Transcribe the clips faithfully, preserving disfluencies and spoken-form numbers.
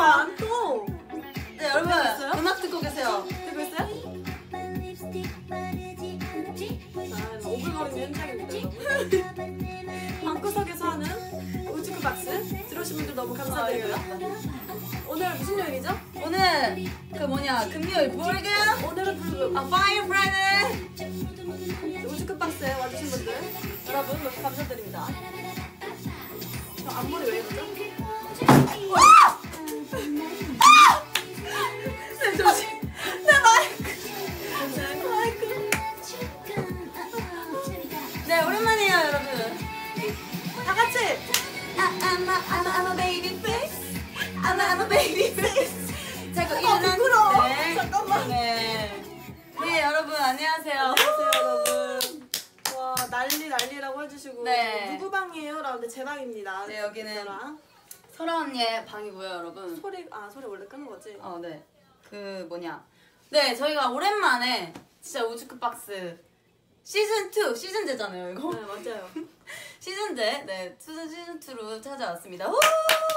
안 떠? 네 여러분 음악 듣고 계세요. 듣고 있어요? 자, 오글거리는 현장입니다 여러분. 방구석에서 하는 우주크 박스 들어오신 분들 너무 감사드리고요. 오늘 무슨 요일이죠? 오늘 그 뭐냐 금요일 불금. 오늘은 불금. 아 파이어 프라이데이. 우주크 박스에 와주신 분들 여러분 너무 감사드립니다. 저 앞머리 왜 이러죠? 아! 아! 네 조심. 내 마이크. 마이크. 네 오랜만이에요 여러분. 다 같이. I'm a I'm a I'm a baby face. I'm a I'm a baby face. 자꾸 아 부끄러워. 네. 잠깐만. 네. 네 여러분 안녕하세요. 안녕하세요 여러분. 와 난리 난리라고 해주시고 네. 누구 방이에요? 라는데 제 방입니다. 네 여기는 저랑. 설아 언니의 방이고요 여러분. 소리 아 소리 원래 끄는 거지? 어 네. 그 뭐냐. 네 저희가 오랜만에 진짜 우주크 박스 시즌 투 시즌제잖아요 이거. 네 맞아요. 시즌제 네 시즌 시즌 투로 찾아왔습니다. 후!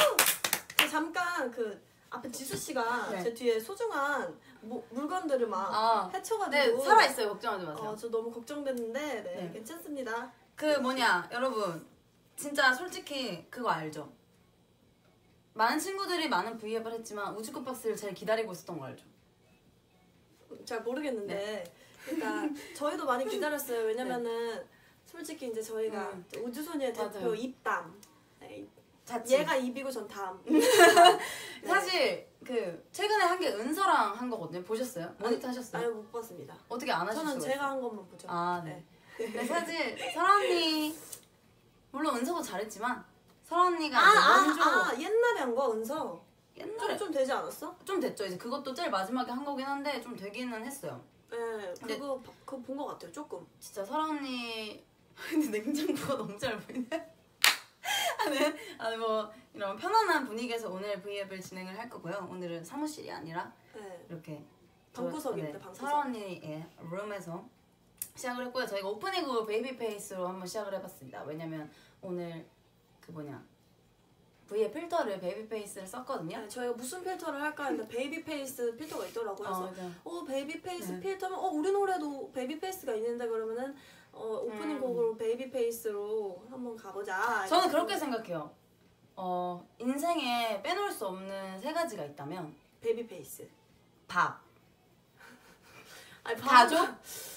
그 잠깐 그 앞에 지수 씨가 네. 제 뒤에 소중한 모, 물건들을 막 아, 해쳐가지고 네 살아 있어요 걱정하지 마세요. 어, 저 너무 걱정됐는데 네, 네. 괜찮습니다. 그 뭐냐 여러분 진짜 솔직히 그거 알죠? 많은 친구들이 많은 브이앱을 했지만 우주크 박스를 잘 기다리고 있었던 거 알죠? 잘 모르겠는데 네. 그러니까 저희도 많이 기다렸어요. 왜냐면은 솔직히 이제 저희가 음. 우주소녀의 대표 맞아요. 입담. 네, 자취. 얘가 입이고 전 담. 사실 그 최근에 한 게 은서랑 한 거거든요. 보셨어요? 모니터 하셨어요? 아니 못 봤습니다. 어떻게 안 하실 저는 수가 제가 있어요? 한 것만 보죠. 아 네. 네 사실 설아 언니 물론 은서도 잘했지만 설아 언니가 아, 이제 아, 원조 아, 옛날에 한 거 은서 옛날에 좀, 좀 되지 않았어? 좀 됐죠. 이제 그것도 제일 마지막에 한 거긴 한데 좀 되기는 했어요. 네, 근데- 그거 그거 본 거 같아요. 조금. 진짜 설아 언니 근데 냉장고가 너무 잘 보이네. 아니, 아니 뭐 이런 편안한 분위기에서 오늘 브이앱을 진행을 할 거고요. 오늘은 사무실이 아니라 네. 이렇게 방구석입니다. 네, 방구석. 설아 언니의 룸에서 시작을 했고요. 저희가 오프닝으로 베이비 페이스로 한번 시작을 해봤습니다. 왜냐면 오늘 그 뭐냐 브이앱 필터를 베이비 페이스를 썼거든요. 네, 저희가 무슨 필터를 할까 했는데 베이비 페이스 필터가 있더라고요. 그래서 어, 맞아. 어 베이비 페이스 네. 필터면 어 우리 노래도 베이비 페이스가 있는데 그러면은 어 오프닝 음. 곡으로 베이비 페이스로 한번 가보자. 저는 그렇게 생각해요. 어 인생에 빼놓을 수 없는 세 가지가 있다면 베이비 페이스. 밥, 아니, 가족,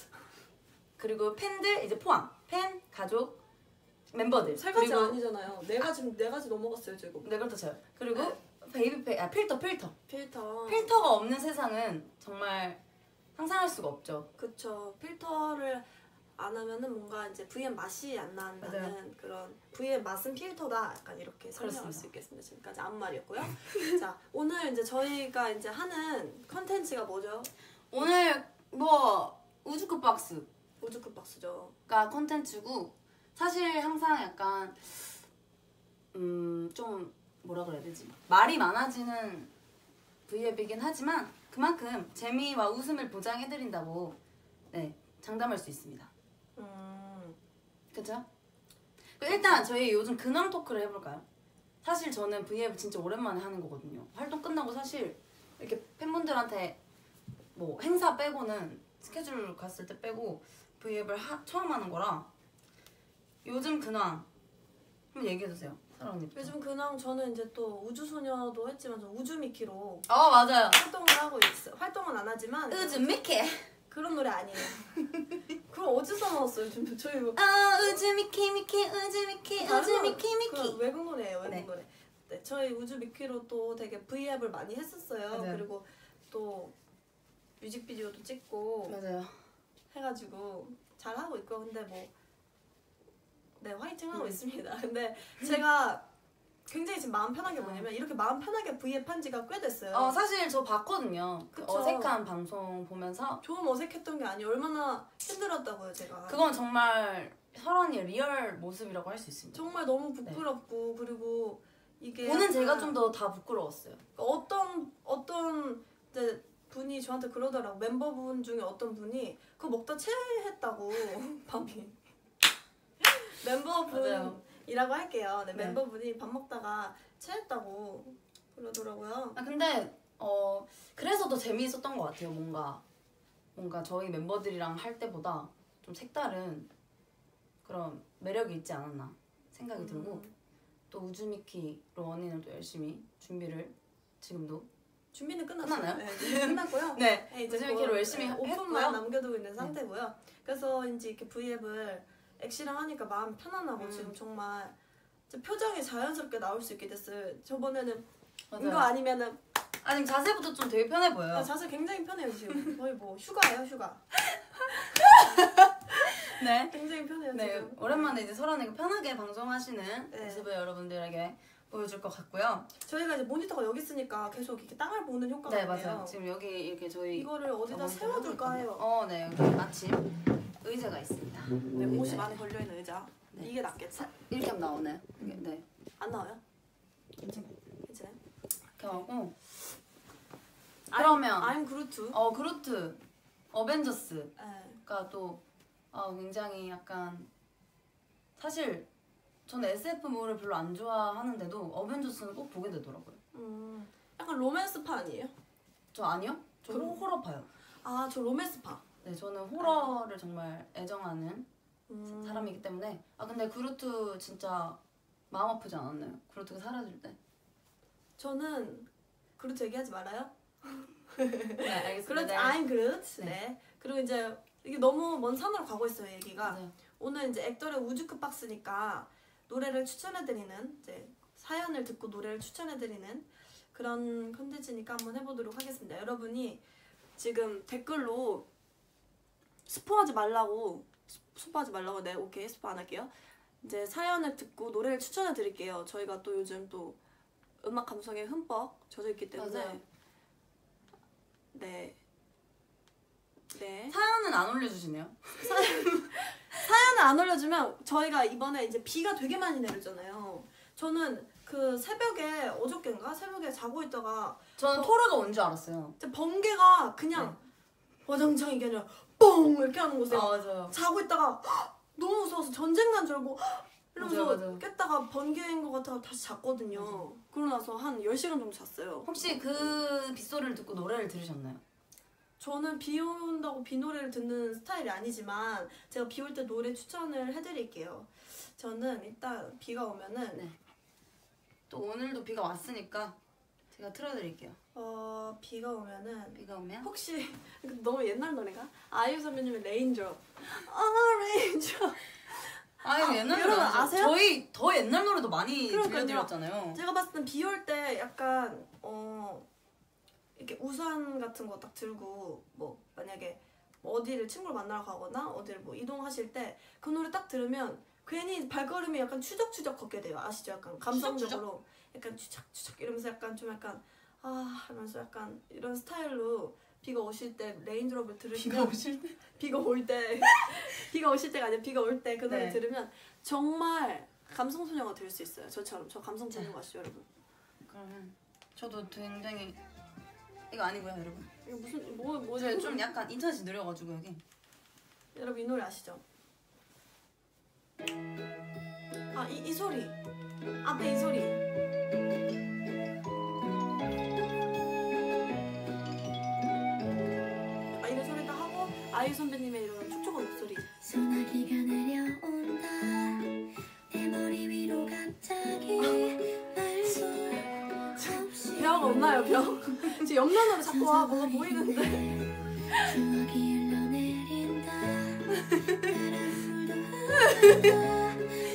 그리고 팬들 이제 포함. 팬, 가족, 멤버들. 세 가지 그리고 아니잖아요. 네 가지 네 가지 넘어갔어요 지금. 네 그렇죠 저요. 그리고 네. 베이비 페이 아 필터 필터. 필터. 필터가 없는 세상은 정말 상상할 수가 없죠. 그쵸. 필터를 안 하면은 뭔가 이제 브이앱 맛이 안 난다는 맞아요. 그런 브이앱 맛은 필터다. 약간 이렇게 설명할 그렇습니다. 수 있겠습니다. 지금까지 아무 말이었고요. 자, 오늘 이제 저희가 이제 하는 컨텐츠가 뭐죠? 오늘 뭐 우주크 박스가 우주크 박스죠. 컨텐츠고 사실 항상 약간 음 좀 뭐라 그래야 되지? 말이 많아지는 브이앱이긴 하지만 그만큼 재미와 웃음을 보장해드린다고 네 장담할 수 있습니다. 음. 그쵸? 일단 저희 요즘 근황 토크를 해볼까요? 사실 저는 브이앱을 진짜 오랜만에 하는 거거든요. 활동 끝나고 사실 이렇게 팬분들한테 뭐 행사 빼고는 스케줄 갔을 때 빼고 브이앱을 하, 처음 하는 거라 요즘 근황 한번 얘기해주세요. 사랑 언니. 요즘 근황 저는 이제 또 우주소녀도 했지만 저 우주미키로 어 맞아요. 활동을 하고 있어요. 활동은 안 하지만 우주 미키. 그런 노래 아니에요. 그럼 어디서 나왔어요? 지금 저희 뭐 어 우주 미키 미키 우주 미키 우주 미키 미키. 그 외국 노래예요. 외국 네. 노래. 네, 저희 우주미키로 또 되게 브이앱을 많이 했었어요. 맞아요. 그리고 또 뮤직비디오도 찍고 맞아요. 해가지고 잘 하고 있고 근데 뭐 네 화이팅 하고 음. 있습니다. 근데 제가 굉장히 지금 마음 편한 게 뭐냐면 이렇게 마음 편하게 브이앱 한 지가 꽤 됐어요. 어 사실 저 봤거든요. 그 그쵸. 어색한 방송 보면서 좀 어색했던 게 아니에요. 얼마나 힘들었다고요 제가. 그건 정말 설아 언니의 리얼 모습이라고 할 수 있습니다. 정말 너무 부끄럽고 그리고 이게 보는 제가 약간 좀 더 다 부끄러웠어요. 어떤 어떤 이제 분이 저한테 그러더라고. 멤버분 중에 어떤 분이 그거 먹다 체했다고 밤이 멤버분이라고 할게요. 네, 네. 멤버분이 밥 먹다가 체했다고 그러더라고요. 아 근데 어 그래서 더 재미있었던 것 같아요. 뭔가 뭔가 저희 멤버들이랑 할 때보다 좀 색다른 그런 매력이 있지 않았나 생각이 음. 들고 또 우즈미키로 원인을 또 열심히 준비를 지금도 준비는 끝났어요. 끝났나요? 네, 준비 끝났고요. 네, 네, 이제 우즈미키로 그, 열심히 네, 했고요. 오픈만 남겨두고 있는 상태고요. 그래서 이제 이렇게 브이앱을 엑시랑 하니까 마음 편안하고 음. 지금 정말 진짜 표정이 자연스럽게 나올 수 있게 됐어요. 저번에는 맞아요. 이거 아니면은 아 지금 자세부터 좀 되게 편해 보여요. 아, 자세 굉장히 편해요 지금. 거의 뭐 휴가예요 휴가. 네. 굉장히 편해요 네, 지금. 오랜만에 이제 설아내가 편하게 방송하시는 네. 모습을 여러분들에게 보여줄 것 같고요. 저희가 이제 모니터가 여기 있으니까 계속 이렇게 땅을 보는 효과가 네, 있네요. 맞아요. 지금 여기 이렇게 저희 이거를 어디다 세워둘까 해요. 어, 네, 여기 마침 의자가 있습니다. 네, 여기 옷이 이제 많이 걸려있는 의자. 네. 이게 낫겠다. 이렇게 하면 나오나요? 이게, 네, 안 나와요? 괜찮아요. 괜찮아요? 이렇게 하고 그러면 I'm 그루트. 어 그루트 어벤져스가 네. 또 어, 굉장히 약간 사실 저는 에스에프물을 별로 안 좋아하는데도 어벤져스는 꼭 보게 되더라고요. 음, 약간 로맨스파 아니에요? 저 아니요? 저 그럼- 호- 호러파요. 아, 저 로맨스파. 네, 저는 호러를 정말 애정하는 음. 사람이기 때문에 아 근데 그루트 진짜 마음 아프지 않았나요? 그루트가 사라질 때? 저는 그루트 얘기하지 말아요. 네, 알겠습니다. 그루트, 네. I'm 그루트. 네. 네. 그리고 이제 이게 너무 먼 산으로 가고 있어요, 얘기가. 맞아요. 오늘 이제 액tor의 우주크 박스니까 노래를 추천해드리는 이제 사연을 듣고 노래를 추천해드리는 그런 컨텐츠니까 한번 해보도록 하겠습니다. 여러분이 지금 댓글로 스포하지 말라고 스- 스포하지 말라고 네 오케이 스포 안 할게요. 이제 사연을 듣고 노래를 추천해드릴게요. 저희가 또 요즘 또 음악 감성에 흠뻑 젖어 있기 때문에 맞아요. 네. 네. 사연은 안 올려주시네요. 사연을 안 올려주면 저희가 이번에 이제 비가 되게 많이 내렸잖아요. 저는 그 새벽에 어저께인가 새벽에 자고 있다가 저는 어. 토르가 온 줄 알았어요. 진짜 번개가 그냥 와장창 이게 아니라 뻥 이렇게 하는 곳에 아 맞아요. 자고 있다가 헉! 너무 무서워서 전쟁 난 줄 알고 헉! 이러면서 맞아요, 맞아요. 깼다가 번개인 것 같아서 다시 잤거든요. 맞아요. 그러고 나서 한 열 시간 정도 잤어요. 혹시 그 빗소리를 듣고 노래를 들으셨나요? 저는 비 온다고 비 노래를 듣는 스타일이 아니지만 제가 비 올 때 노래 추천을 해드릴게요. 저는 일단 비가 오면은 네. 또 오늘도 비가 왔으니까 제가 틀어드릴게요. 어 비가 오면은 비가 오면 혹시 너무 옛날 노래가? 아이유 선배님의 레인드롭. 아 레인드롭. 아유 아, 옛날 여러분 노래 아니죠? 아세요? 저희 더 옛날 노래도 많이 그러니까요. 들려드렸잖아요. 제가 봤을 땐 비 올 때 약간 어 이렇게 우산 같은 거 딱 들고 뭐 만약에 뭐 어디를 친구를 만나러 가거나 어디를 뭐 이동하실 때 그 노래 딱 들으면 괜히 발걸음이 약간 추적추적 걷게 돼요. 아시죠? 약간 감성적으로 약간 추적추적 이러면서 약간 좀 약간 아 하면서 약간 이런 스타일로 비가 오실 때 레인드롭을 들으시면 오실 때? 비가 올 때 비가 오실 때가 아니라 비가 올 때 그 노래 네. 들으면 정말 감성 소녀가 될 수 있어요. 저처럼 저 감성 소녀 가시죠 여러분. 그러면 저도 굉장히 이거 아니고요 여러분. 이거 무슨 뭐 뭐지? 제가 좀 약간 인터넷이 느려가지고 여기. 여러분 이 노래 아시죠? 아 이 이 소리 앞에 이 소리. 아 이런 소리 딱 하고 아이유 선배님의 이런 촉촉한 목소리. 소나기가 내려온다 내 머리 위로 갑자기 말 수 없이 벼가 없나요 벼? 지금 옆 면으로 자꾸 와 뭐가 보이는데. 추억이 흘러내린다 바람물도 흐른다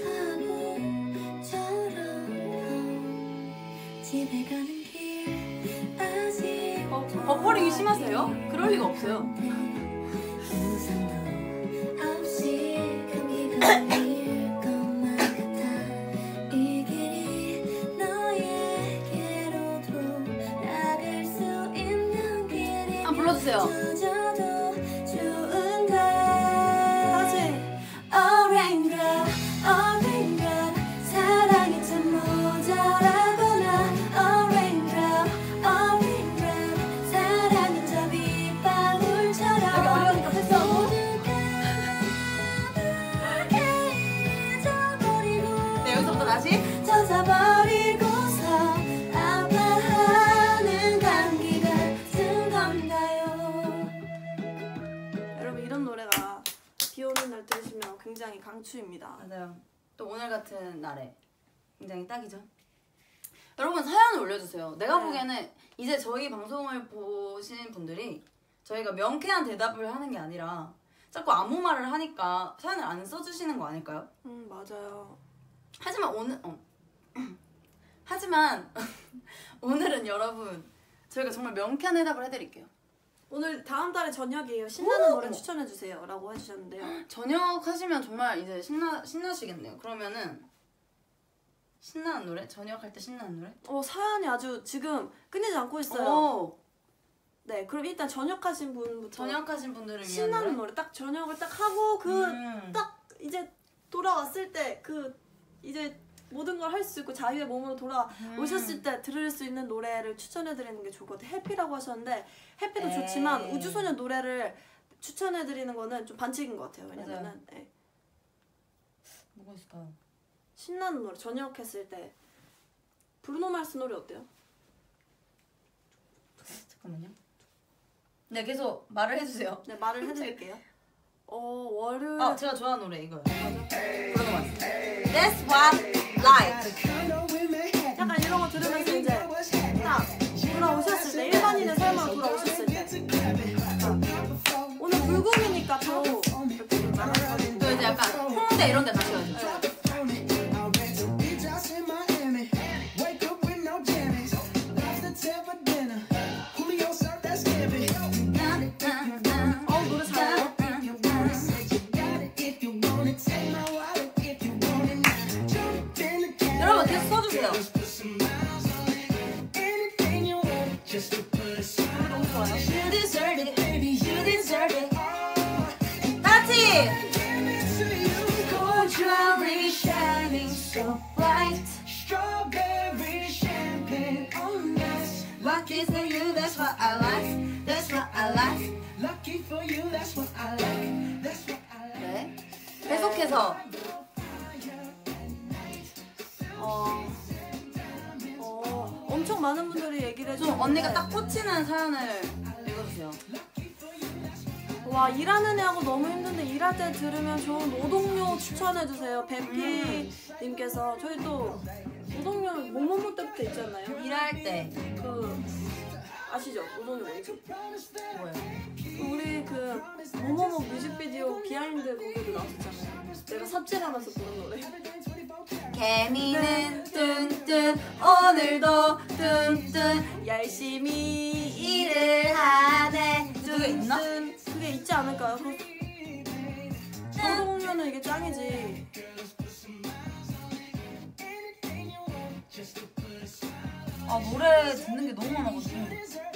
바보처럼 집에 가는 길 아직 어, 버퍼링이 심하세요? 그럴 리가 없어요. 우산도 없이 감기가 걸릴 것만 같아 이 길이 너에게로 돌아갈 수 있는 길이 한번 불러주세요. 젖어도 좋은데 다시. Oh raindrop, oh raindrop 사랑이 참 모자라구나 Oh raindrop, oh raindrop 사랑은 저 빗방울처럼 여기 어려우니까 패스. 모두가 붉게 잊어버리고 네 여기서부터 다시. 젖어버리고서 아파하지 강추입니다. 맞아요. 또 오늘 같은 날에 굉장히 딱이죠. 여러분 사연을 올려주세요. 내가 네. 보기에는 이제 저희 방송을 보신 분들이 저희가 명쾌한 대답을 하는 게 아니라 자꾸 아무 말을 하니까 사연을 안 써주시는 거 아닐까요? 음 맞아요. 하지만 오늘 어. 하지만 오늘은 여러분 저희가 정말 명쾌한 대답을 해드릴게요. 오늘 다음 달에 저녁이에요. 신나는 노래 추천해주세요.라고 해주셨는데요. 저녁 하시면 정말 이제 신나 신나시겠네요. 그러면은 신나는 노래? 저녁 할 때 신나는 노래? 어 사연이 아주 지금 끊이지 않고 있어요. 오, 네, 그럼 일단 저녁하신 분부터 저녁하신 분들을 위한 신나는 노래? 노래 딱 저녁을 딱 하고 그 음. 딱 이제 돌아왔을 때 그 이제 모든 걸 할 수 있고 자유의 몸으로 돌아오셨을 때 들을 수 있는 노래를 추천해드리는 게 좋거든요. 해피라고 하셨는데 해피도 에이. 좋지만 우주소녀 노래를 추천해드리는 거는 좀 반칙인 것 같아요. 왜냐면은 네. 뭐가 있을까요? 신나는 노래 저녁 했을 때 브루노 마스 노래 어때요? 잠깐만요. 네, 계속 말을 해주세요. 네, 말을 해드릴게요. 어 월요일 아, 제가 좋아하는 노래 이거요. 브루노 마스. That's what life. 약간 이런 거 들으면서 이제 딱 돌아오셨을 때 일반인의 삶으로 돌아오셨을 때 아, 오늘 불금이니까 또 이렇게 좀 말하는 또 이제 약간 홍대 이런 데 가셔야죠. 어우 노래 잘해요. 여러분 계속 써주세요. 너무 좋아요. You deserve it, baby. You deserve it. 같이. Strawberry shining so bright. Strawberry champagne on us. Lucky for you, that's what I like. That's what I like. Lucky for you, that's what I like. That's what I like. 네. 계속해서. 어, 어 엄청 많은 분들이 얘기를 해주는데 좀 언니가 딱 꽂히는 사연을 읽어주세요. 와 일하는 애하고 너무 힘든데 일할 때 들으면 좋은 노동요 추천해주세요. 뱀피님께서 저희 또 노동요 모모모 때부터 있잖아요. 일할 때 그 아시죠? 노동요 뭔지? 뭐예요? 우리 그 모모모 뮤직비디오 비하인드 곡에도 나왔었잖아요. 내가 삽질하면서 부른 노래. 개미는 뚠뚠 오늘도 뚠뚠 열심히 일을 하네. 그게 있나? 뚠뚠 그게 있지 않을까요? 그 노동요는 이게 짱이지. 아 노래 듣는 게 너무 많아가지고.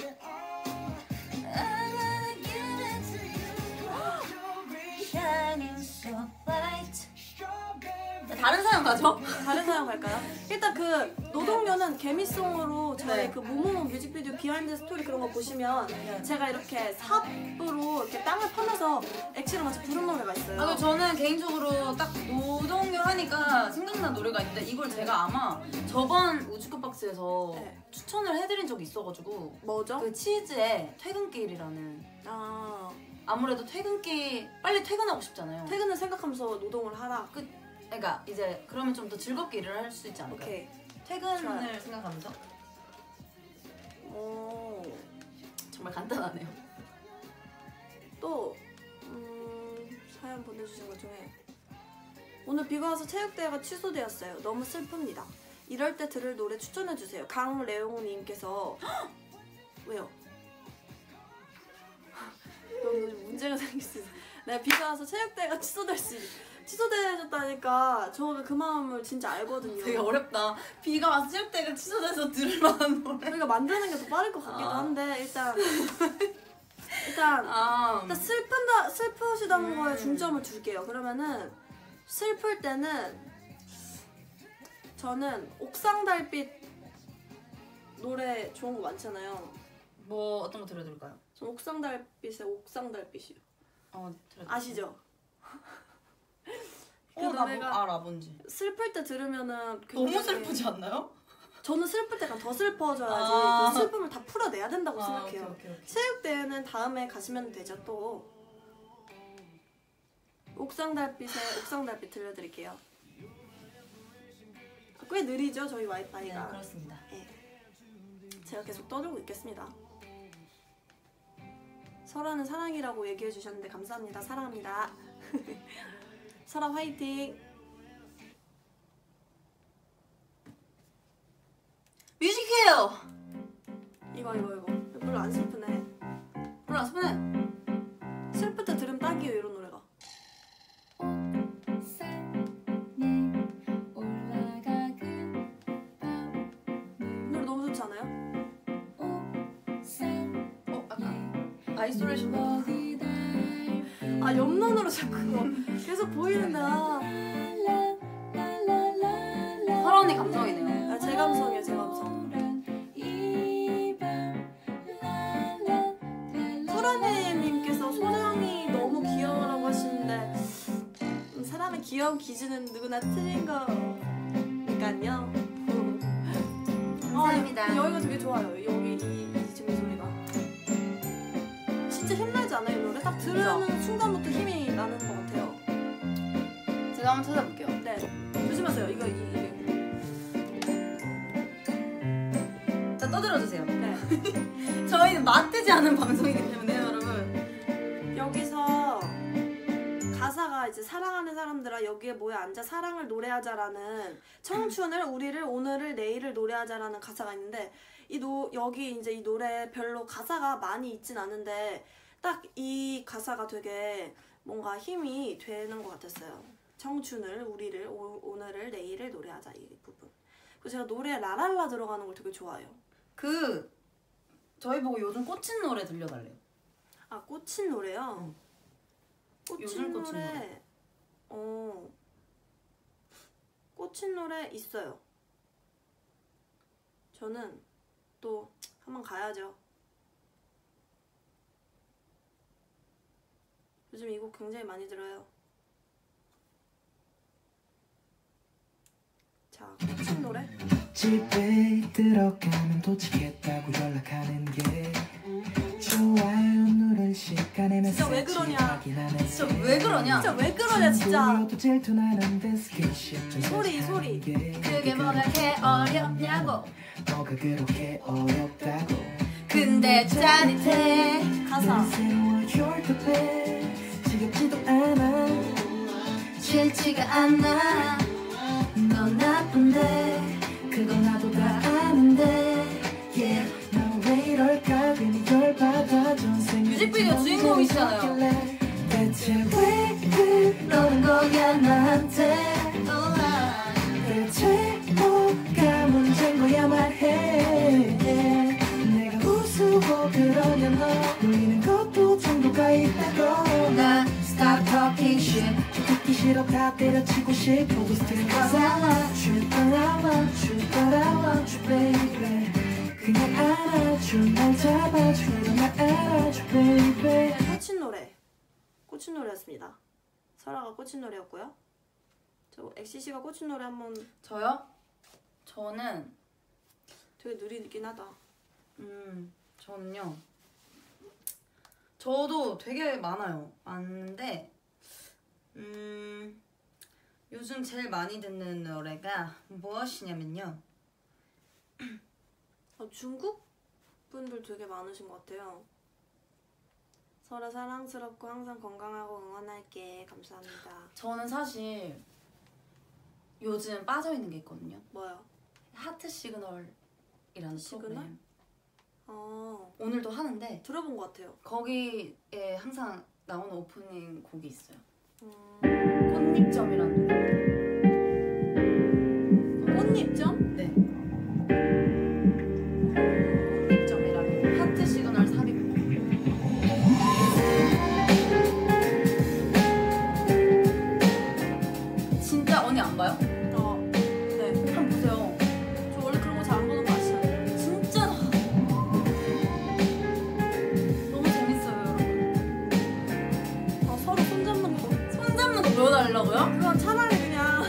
다른 사연 가죠? 다른 사연 갈까요? 일단 그 노동요는 개미송으로 저희 네. 그 모모모 뮤직비디오 비하인드 스토리 그런 거 보시면 제가 이렇게 삽으로 이렇게 땅을 파면서 액체랑 같이 부른 노래가 있어요. 아, 저는 개인적으로 딱 노동요 하니까 생각난 노래가 있는데 이걸 제가 아마 저번 우주컵박스에서 네. 추천을 해드린 적이 있어가지고 뭐죠? 그 치즈의 퇴근길이라는 아 아무래도 퇴근길 빨리 퇴근하고 싶잖아요. 퇴근을 생각하면서 노동을 하라. 그 그러니까 이제 그러면 좀 더 즐겁게 일을 할 수 있지 않을까요? 오케이. 퇴근을 좋아요. 생각하면서 오. 정말 간단하네요. 또 음, 사연 보내주신 것 중에 오늘 비가 와서 체육대회가 취소되었어요. 너무 슬픕니다. 이럴 때 들을 노래 추천해주세요. 강래용님께서 왜요? 너무 문제가 생길 수 있어. 내가 비가 와서 체육대회가 취소될 수 있... 취소되셨다니까 저는 그 마음을 진짜 알거든요. 되게 어렵다. 비가 와서 체육대회가 취소돼서 들을 만한 노래. 저희가 만드는 게 더 빠를 것 같기도 아. 한데 일단 일단 아, 일단 슬픈다 슬프시다는 음. 거에 중점을 줄게요. 그러면은 슬플 때는 저는 옥상 달빛 노래 좋은 거 많잖아요. 뭐 어떤 거 들려드릴까요? 전 옥상 달빛의 옥상 달빛이요. 어, 들려드릴게요. 아시죠? 그 어, 나 뭐, 노래가 알아 뭔지. 슬플 때 들으면은 너무 굉장히- 슬프지 않나요? 저는 슬플 때가 더 슬퍼져야지 아. 그 슬픔을 다 풀어내야 된다고 아, 생각해요. 오케이, 오케이, 오케이. 체육대회는 다음에 가시면 되죠 또. 옥상 달빛의 옥상 달빛 들려드릴게요. 꽤 느리죠 저희 네, 와이파이가. 그렇습니다. 네. 제가 계속 떠들고 있겠습니다. 설아는 사랑이라고 얘기해 주셨는데 감사합니다. 사랑합니다. 설아 화이팅. 뮤직해요. 이거 이거 이거 별로 안 슬프네. 별로 안 슬프네. 슬플 때 들으면 딱이에요 이런 노래가. 노래 너무 좋지 않아요? 어, 약간 아이솔레이션 같아. 아 옆눈으로 자꾸 그거 계속 보이는데 아, 설아 언니 감성이네요. 아, 제 감성이에요 제 감성. 소라님님께서 소정이 너무 귀여워라고 하시는데 음, 사람의 귀여운 기준은 누구나 틀린 거니까요. 감사합니다. 아, 여기가 되게 좋아요. 여기 이, 이 지금 소리가 진짜 힘나지 않아요 이 노래? 딱 들으면 순간부터 힘이 나는 것 같아요. 제가 한번 찾아볼게요. 네 조심하세요. 이거 이, 이게 자, 떠들어주세요. 네. 저희는 맞대지 않은 방송이기 때문에요, 여러분. 여기서 가사가 이제 사랑하는 사람들아 여기에 모여 앉아 사랑을 노래하자라는 청춘을 우리를 오늘을 내일을 노래하자라는 가사가 있는데 이 노 여기 이제 이 노래 별로 가사가 많이 있진 않은데 딱 이 가사가 되게 뭔가 힘이 되는 것 같았어요. 청춘을 우리를 오, 오늘을 내일을 노래하자 이 부분. 그리고 제가 노래에 라랄라 들어가는 걸 되게 좋아해요. 그 저희 보고 요즘 꽂힌 노래 들려달래요. 아 꽂힌 노래요? 응. 꽂힌 요즘 노래, 꽂힌 노래. 어 꽂힌 노래 있어요. 저는 또 한번 가야죠. 요즘 이 곡 굉장히 많이 들어요. 자, 꽂힌 노래? 집에 들어가면 도착했다고 연락하는 게 좋아요 누를 시간에 진짜 왜 그러냐? 진짜 왜 그러냐? 진짜 왜 그러냐 진짜. 소리, 소리 소리. 그게 뭐가 그렇게 어렵냐고. 뭐가 그렇게 어렵다고. 근데 짜릿해. 가사. 지겹지도 않아. 싫지가 않아. 넌 나쁜데 그건 나도 다 아는데 yeah. 난 왜 이럴까 괜히 열받아 전생 뮤직비디오 주인공이시잖아요. 대체 왜 그러는 거야 나한테 대체 뭐가 문제인 거야 말해 내가 우스워 그러냐 너 놀리는 것도 정도가 있다고 나 stop talking shit. 듣기 싫어 다 때려치고 싶어 스트레스 받아 줄 따라와 줄 따라와 줄 baby 그냥 안아줘 날 잡아줘 날 알아줘 baby 꽂힌 노래. 꽂힌 노래였습니다. 설아가 꽂힌 노래였고요. 저 엑시씨가 꽂힌 노래 한번 저요? 저는 되게 느리긴 하다. 음 저는요. 저도 되게 많아요. 많은데 음 요즘 제일 많이 듣는 노래가 무엇이냐면요. 어, 중국 분들 되게 많으신 것 같아요. 설아 사랑스럽고 항상 건강하고 응원할게. 감사합니다. 저는 사실 요즘 빠져있는 게 있거든요. 뭐요? 하트 시그널이라는 시그널? 프로그램. 어 오늘도 하는데 들어본 것 같아요. 거기에 항상 나오는 오프닝 곡이 있어요. 음, 꽃잎점이라는 노래. 꽃잎점? 네. 꽃잎점이라는 하트 시그널 삽입. 진짜 언니 안 봐요? 어, 네. 한번 보세요. 저 원래 그런 거 잘 안 보는 거 아시잖아요. 진짜 너무 재밌어요, 여러분. 어, 서로 손잡는 거. 손 잡는 거 보여달라고요? 그건 차라리 그냥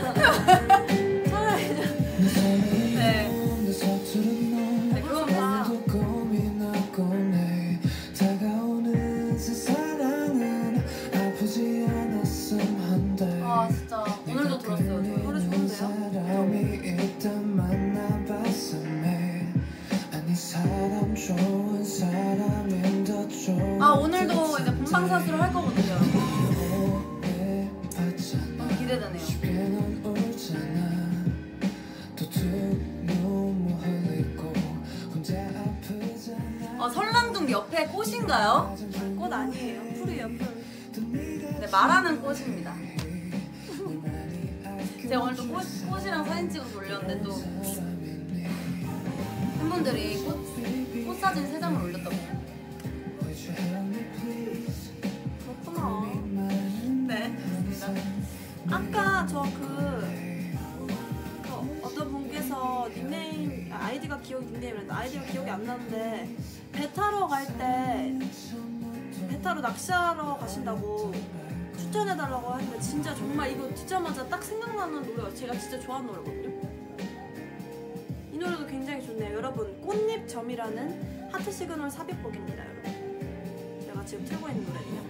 옆에 꽃인가요? 꽃 아니에요. 풀이에요. 풀. 네, 말하는 꽃입니다. 제가 오늘 또 꽃, 꽃이랑 사진 찍어서 올렸는데 또 팬분들이 꽃, 꽃 사진 세 장을 올렸다고. 그렇구나. 네, 좋습니다. 아까 저그 그 어떤 분께서 닉네임 아, 아이디가 기억 닉네임이란다. 아이디가 기억이 안 나는데 배 타러 갈 때 배 타러 낚시하러 가신다고 추천해달라고 하는데 진짜 정말 이거 듣자마자 딱 생각나는 노래가 제가 진짜 좋아하는 노래거든요. 이 노래도 굉장히 좋네요. 여러분 꽃잎점이라는 하트 시그널 삽입곡입니다. 여러분 제가 지금 틀고 있는 노래예요.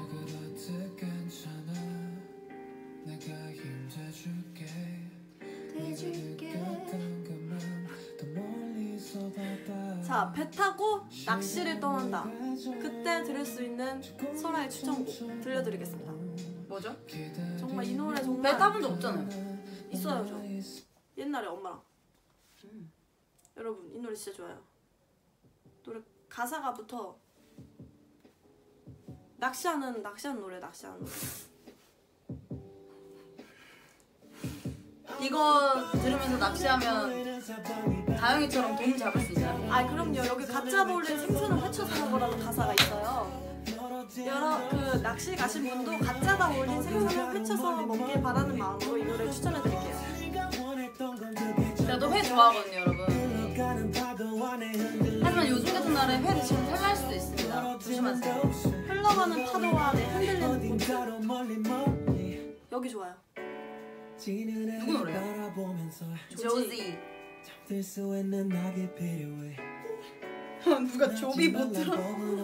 자, 배 타고 낚시를 떠난다. 그때 들을 수 있는 설아의 추천곡 들려드리겠습니다. 뭐죠? 정말 이 노래 정말 배 타본 적 없잖아요. 있어요. 저 옛날에 엄마랑. 음. 여러분 이 노래 진짜 좋아요. 노래 가사가부터 낚시하는 낚시하는 노래 낚시하는 노래. 이거 들으면서 낚시하면 다영이처럼 돈 잡을 수 있어요? 아 그럼요. 여기 갓 잡아올린 생선을 회쳐서 먹으라는 가사가 있어요. 여러 그 낚시 가신 분도 갓 잡아올린 생선을 회쳐서 먹길 바라는 마음으로 이 노래 추천해드릴게요. 제가 또 회 좋아하거든요, 여러분. 하지만 요즘 같은 날에 회 드시면 탈 날 수도 있습니다. 조심하세요. 흘러가는 파도와 내 흔들리는 보트. 여기 좋아요. 누구 노래야? 조지. 누가 조비 못 들어?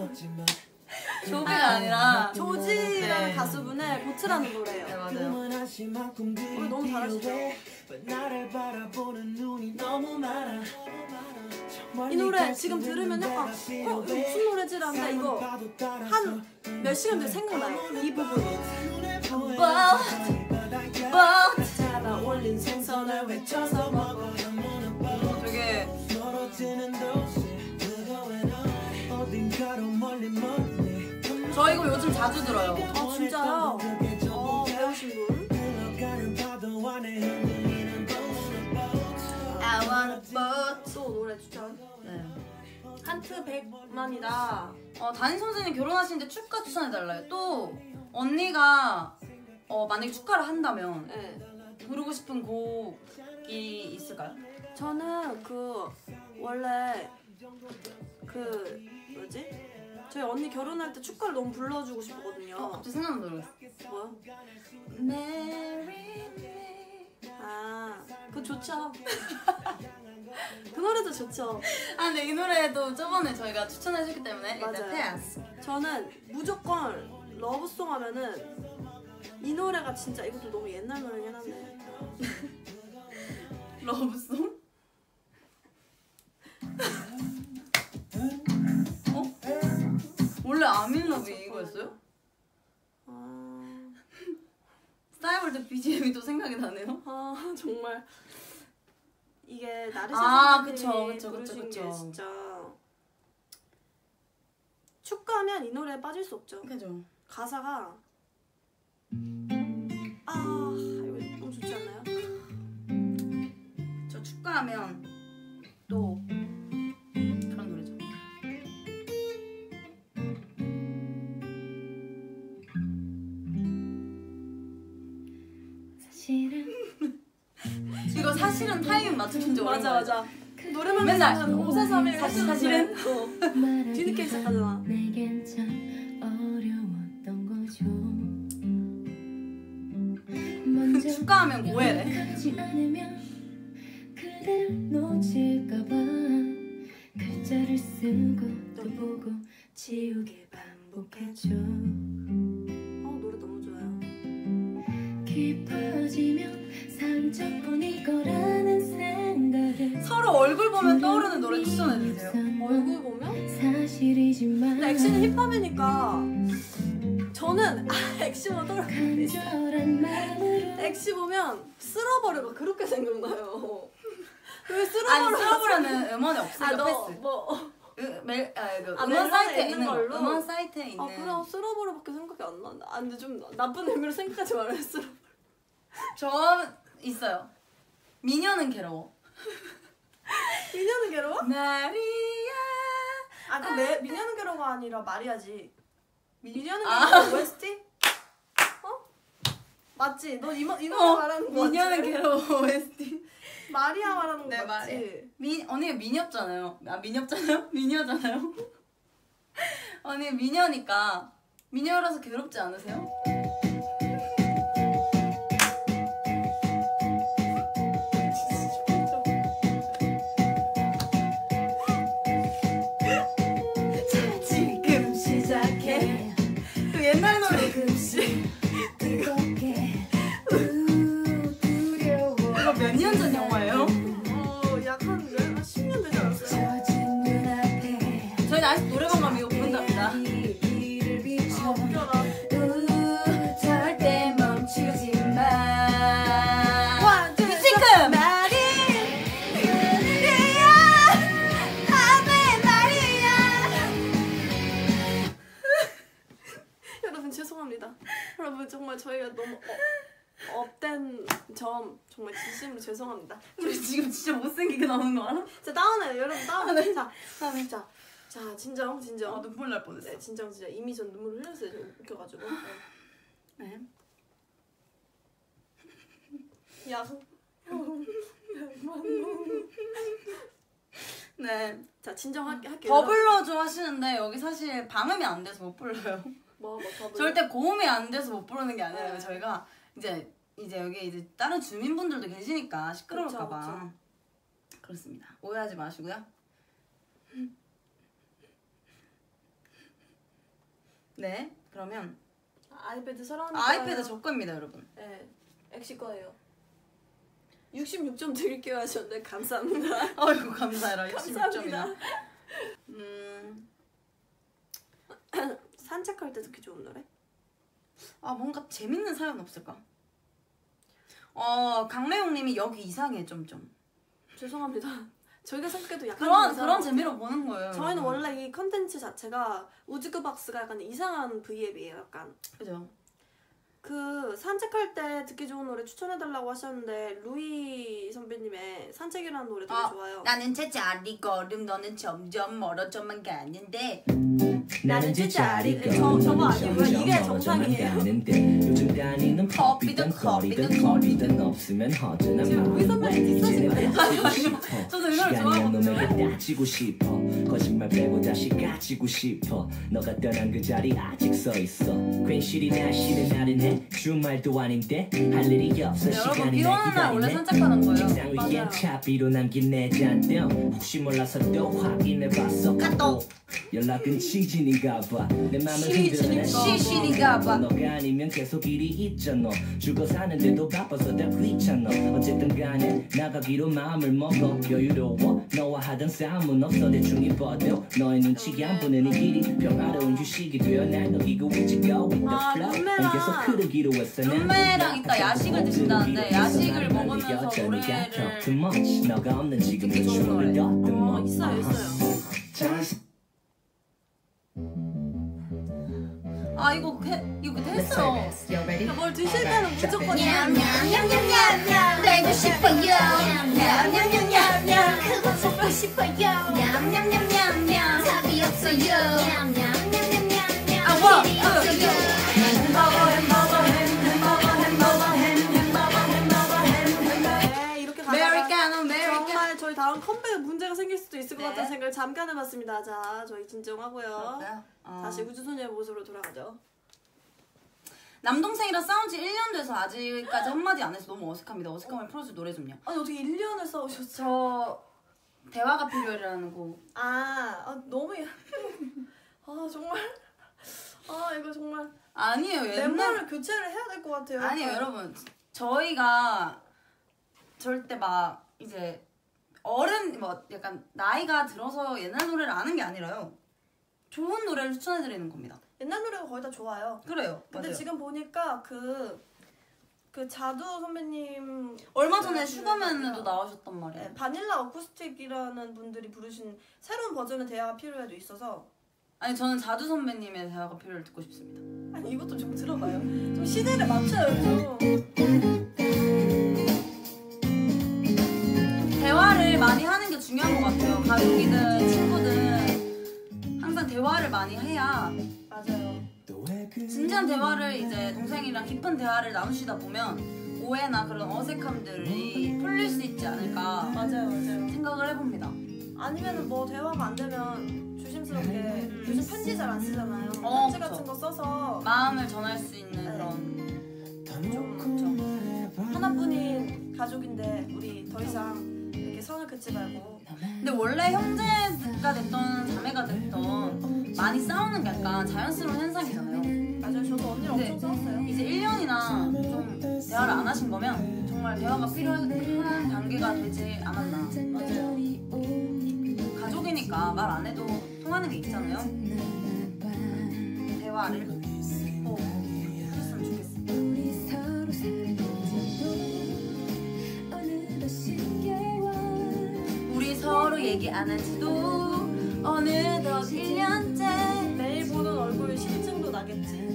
조비가 아니라 조지라는 네. 가수분의 보트라는 노래예요. 네, 맞아요. 우리 너무 잘하시죠? 이 노래 지금 들으면 약간 어? 이거 무슨 노래지라는데 이거 한 몇 시간 뒤에 생각나요. 이 부분이 뭐? 잡아 올린 생선을 외쳐서 먹어. 되게 저 이거 요즘 자주 들어요. 아 진짜요? 어 배우신 분? I wanna boat. 또 노래 추천. 네. 한트 백만이다. 어, 담임 선생님 결혼하시는데 축가 추천해달라요. 또 언니가 어, 만약에 축가를 한다면 네. 부르고 싶은 곡이 있을까요? 저는 그 원래 그 뭐지? 저희 언니 결혼할 때 축가를 너무 불러주고 싶었거든요. 어, 갑자기 생각나는 노래가 있어요. 뭐야? Marry me. 아, 그거 좋죠. 그 노래도 좋죠. 아, 근데 이 노래도 저번에 저희가 추천해줬기 때문에 일단 맞아요. 패스. 저는 무조건 러브송 하면은 이 노래가 진짜 이것도 너무 옛날 노래긴 한데 러브송? 어? 원래 아밀러브 이거였어요? 아, 스타이월드 비지엠이 또 생각이 나네요. 아 정말 이게 나르시 아, 선생님이 그쵸, 그쵸, 부르신 그쵸, 게 그쵸. 진짜 축가하면 이 노래에 빠질 수 없죠. 그죠. 가사가 아 이거 너무 좋지 않나요? 저 축가하면 또 그런 노래죠. 사실은 이거 사실은 타이밍 맞추신 지 맞아 오랜만이죠? 맞아. 노래만 맨날 맨날 오사 삼일 사실- 사실은? 어. 뒤늦게 시작하잖아. 내겐 참 어려웠던 거죠. 먼저 축가하면 뭐해래? 하지 않으면 그댈 놓칠까봐 글자를 쓰고 또 보고 지우게 반복했죠. 어 노래 너무 좋아요. 깊어지면 상처뿐일 거라는 생각에 서로 얼굴 보면 떠오르는 노래 추천해주세요. 얼굴 보면? 사실이지만 근데 액션이 힙합이니까 저는 아, 액시 보면 떠오르는 간절한 마음으로 액시 보면 쓸어버려가 그렇게 생각나요. 왜 아니 쓸어버려? 쓸어보려는 음원이 없으니까 아, 너, 패스. 뭐 으, 멜, 아, 그 아, 음원 멜론에 사이트에 있는 있는 거. 걸로? 음원 사이트에 있는. 아 그럼 쓰러버려밖에 생각이 안 나는데. 아 근데 좀 나쁜 의미로 생각하지 말아요. 쓰러. 저 있어요. 미녀는 괴로워. 미녀는 괴로워? 마리아. 아 그럼 매, 미녀는 괴로워가 아니라 마리아지. 미녀는 아. 괴로워 오에스티? 어? 맞지? 너 이거 이거 어, 말하는 거 미녀는 맞지? 괴로워 오에스티. 마리아 말하는 거 네, 맞지? 마리아. 미 언니가 미녀잖아요. 아 미녀잖아요? 미녀잖아요. 언니 미녀니까 미녀라서 괴롭지 않으세요? 지금 시작해. 그 옛날 노래. 조금씩 뜨겁게 우 두려워 이거 몇 년 전 영화예요? 어 약한 십 년 되지 않았어요? 젖은 눈앞에 저희는 아직 노래방 가면 이거 부른답니다. 이를 비춰 아 웃겨라. 우 절대 멈추지 마 원, 투, 미치크! 마리. 여러분 죄송합니다. 여러분 정말 저희가 너무 어, 업된 점 정말 진심으로 죄송합니다. 우리 지금 진짜 못생기게 나오는 거 알아? 자 다운해요 여러분 다운. 자 다음에 자, 자 진정 아 진정. 눈물 날 뻔했어. 네 진정 진짜 이미 전 눈물 흘렸어요. 좀 웃겨가지고. 네. 야. 네. 자 진정할게 할게요. 더블러줘 하시는데 여기 사실 방음이 안 돼서 못 불러요. 뭐, 뭐 더블. 절대 고음이 안 돼서 못 부르는 게 아니라 네. 저희가 이제 이제 여기 이제 다른 주민분들도 계시니까 시끄러울까봐 그렇습니다. 오해하지 마시고요. 네, 그러면 아이패드 사랑하는 아이패드 저 겁니다, 여러분. 네 엑시 거예요. 육십육 점 드릴게요 하셨는데 감사합니다. 아이고 감사해라. 육십육 점이나. 감사합니다. 음, 산책할 때 듣기 좋은 노래? 아 뭔가 재밌는 사연 없을까? 어, 강래용님이 여기 이상해 좀 좀. 죄송합니다. 저희가 생각해도 약간 그런 좀 그런 이상한- 재미로 보는 거예요. 저희는 여러분. 원래 이 컨텐츠 자체가 우즈그 박스가 약간 이상한 브이앱이에요. 약간 그죠. 그 산책할 때 듣기 좋은 노래 추천해달라고 하셨는데 루이 선배님의 산책이라는 노래 되게 어, 좋아요. 나는 제자리 걸음 너는 점점 멀어져만 가는데 나는 제자리 저 저거 아니고요. 이게 정상이에요. 요즘 다니는 커피든 커피든 커피든 없으면 허전한 지금 마음 우리 선배님 디스하신 거예요? 저도 이 노래 시간이야 좋아하거든요. 놈에게 따지고 싶어 거짓말 빼고 다시 가지고 싶어 너가 떠난 그 자리 아직 서 있어 괜시리 날씨는 나른해 주말도 아닌데 할 일이 없어 네, 여러분 시간이 비 날 오는 날 원래 기다리네 산책하는 거예요. 책상 위에 맞아요. 차비로 남긴 내 잔병 혹시 몰라서 또 확인해봤어 까똑. 연락은 시진인가봐 내 맘은 시진인가 흔들어 시진인가봐. 너가 아니면 계속 일이 있잖아 죽어 사는데도 바빠서 다 귀찮아 어쨌든 간에 나가기로 마음을 먹어 여유로워 너와 하던 싸움은 없어 대충 입어도 너의 눈치 안 보는 이 길이 평화로운 휴식이 되어 날 녹이고 있지 go with the 아, flow 눈매랑. 난 계속 흐르기로 했어 난 눈매랑 이따 야식을 드신다는데 야식을 먹으면서 네가 노래를 too much 너가 없는 지금의 듣기 좋은 추억을 노래. 더듬어 어 있어요 있어요. 아 이거 해, 이거 했어. 그러니까 뭘 드실 때는 무조건 냠냠냠냠냠냠 빼고 싶어요 냠냠냠냠냠 그거 먹고 싶어요 냠냠냠냠냠 답이 없어요 냠냠냠냠냠 아, 원, 길이 투. 없어요 네 이렇게 가다가 아메리카노 아메리카노. 정말 저희 다음 컴백에 문제가 생길 수도 있을 것 네. 같다는 생각을 잠깐 해봤습니다. 자 저희 진정하고요. 어. 다시 우주소녀의 모습으로 돌아가죠. 남동생이랑 싸운 지 일 년 돼서 아직까지 한마디 안 해서 너무 어색합니다. 어색함을 풀어줄 노래 좀요. 아니 어떻게 일 년을 싸우셨어? 저 대화가 필요해라는 곡. 아, 아 너무 예- 아 정말 아 이거 정말 아니에요. 옛날 멤버를 교체를 해야 될 것 같아요. 아니에요, 여러분. 저희가 절대 막 이제 어른 뭐 약간 나이가 들어서 옛날 노래를 아는 게 아니라요. 좋은 노래를 추천해 드리는 겁니다. 옛날 노래가 거의 다 좋아요. 그래요. 근데 맞아요. 지금 보니까 그 그 자두 선배님 얼마 전에 그 슈가맨에도 나오셨단 말이에요. 네, 바닐라 어쿠스틱이라는 분들이 부르신 새로운 버전의 대화가 필요해도 있어서 아니 저는 자두 선배님의 대화가 필요를 듣고 싶습니다. 아니 이것도 좀 들어봐요. 좀 시대를 맞춰요 좀. 대화를 많이 하는 게 중요한 것 같아요. 가족이든 친구든 항상 대화를 많이 해야 맞아요. 진지한 대화를 이제 동생이랑 깊은 대화를 나누시다 보면 오해나 그런 어색함들이 풀릴 수 있지 않을까 맞아요 맞아요. 생각을 해봅니다. 아니면은 뭐 대화가 안 되면 조심스럽게 요즘 편지 잘 안 쓰잖아요. 어, 편지 그쵸. 같은 거 써서 마음을 전할 수 있는 네. 그런 좀 그쵸. 하나뿐인 가족인데 우리 더 이상 이렇게 선을 긋지 말고. 근데 원래 형제가 됐던 자매가 됐던 많이 싸우는 게 약간 자연스러운 현상이잖아요. 맞아요. 저도 언니랑 네. 엄청 싸웠어요. 이제 일 년이나 좀 대화를 안 하신 거면 정말 대화가 필요한 단계가 되지 않았나. 맞아요. 가족이니까 말 안 해도 통하는 게 있잖아요. 대화를 꼭 했으면 좋겠어요. 우리 서로 사랑했지도 어느덧 십개월 우리 서로 얘기 안 한지도 어느덧 일 년째. 매일 보는 얼굴 실증도 나겠지.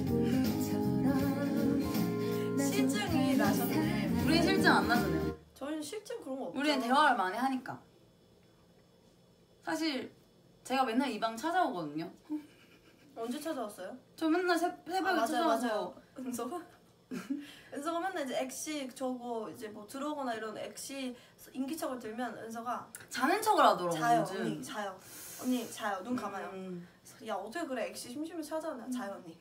실증이 나셨네. 우린 실증 안 나잖아요. 저희는 실증 그런 거 없죠. 우리는 대화를 많이 하니까. 사실 제가 맨날 이 방 찾아오거든요. 언제 찾아왔어요? 저 맨날 새, 새벽에 아, 맞아요, 찾아와서 맞아요. 은서가? 은서가 맨날 이제 액시 저거 이제 뭐 들어오거나 이런 액시 인기척을 들면 은서가 자는 척을 하더라고요. 자요 요즘. 언니 자요 언니 자요 눈 감아요. 음. 야 어떻게 그래 액시 심심해 찾아오냐 자요 언니.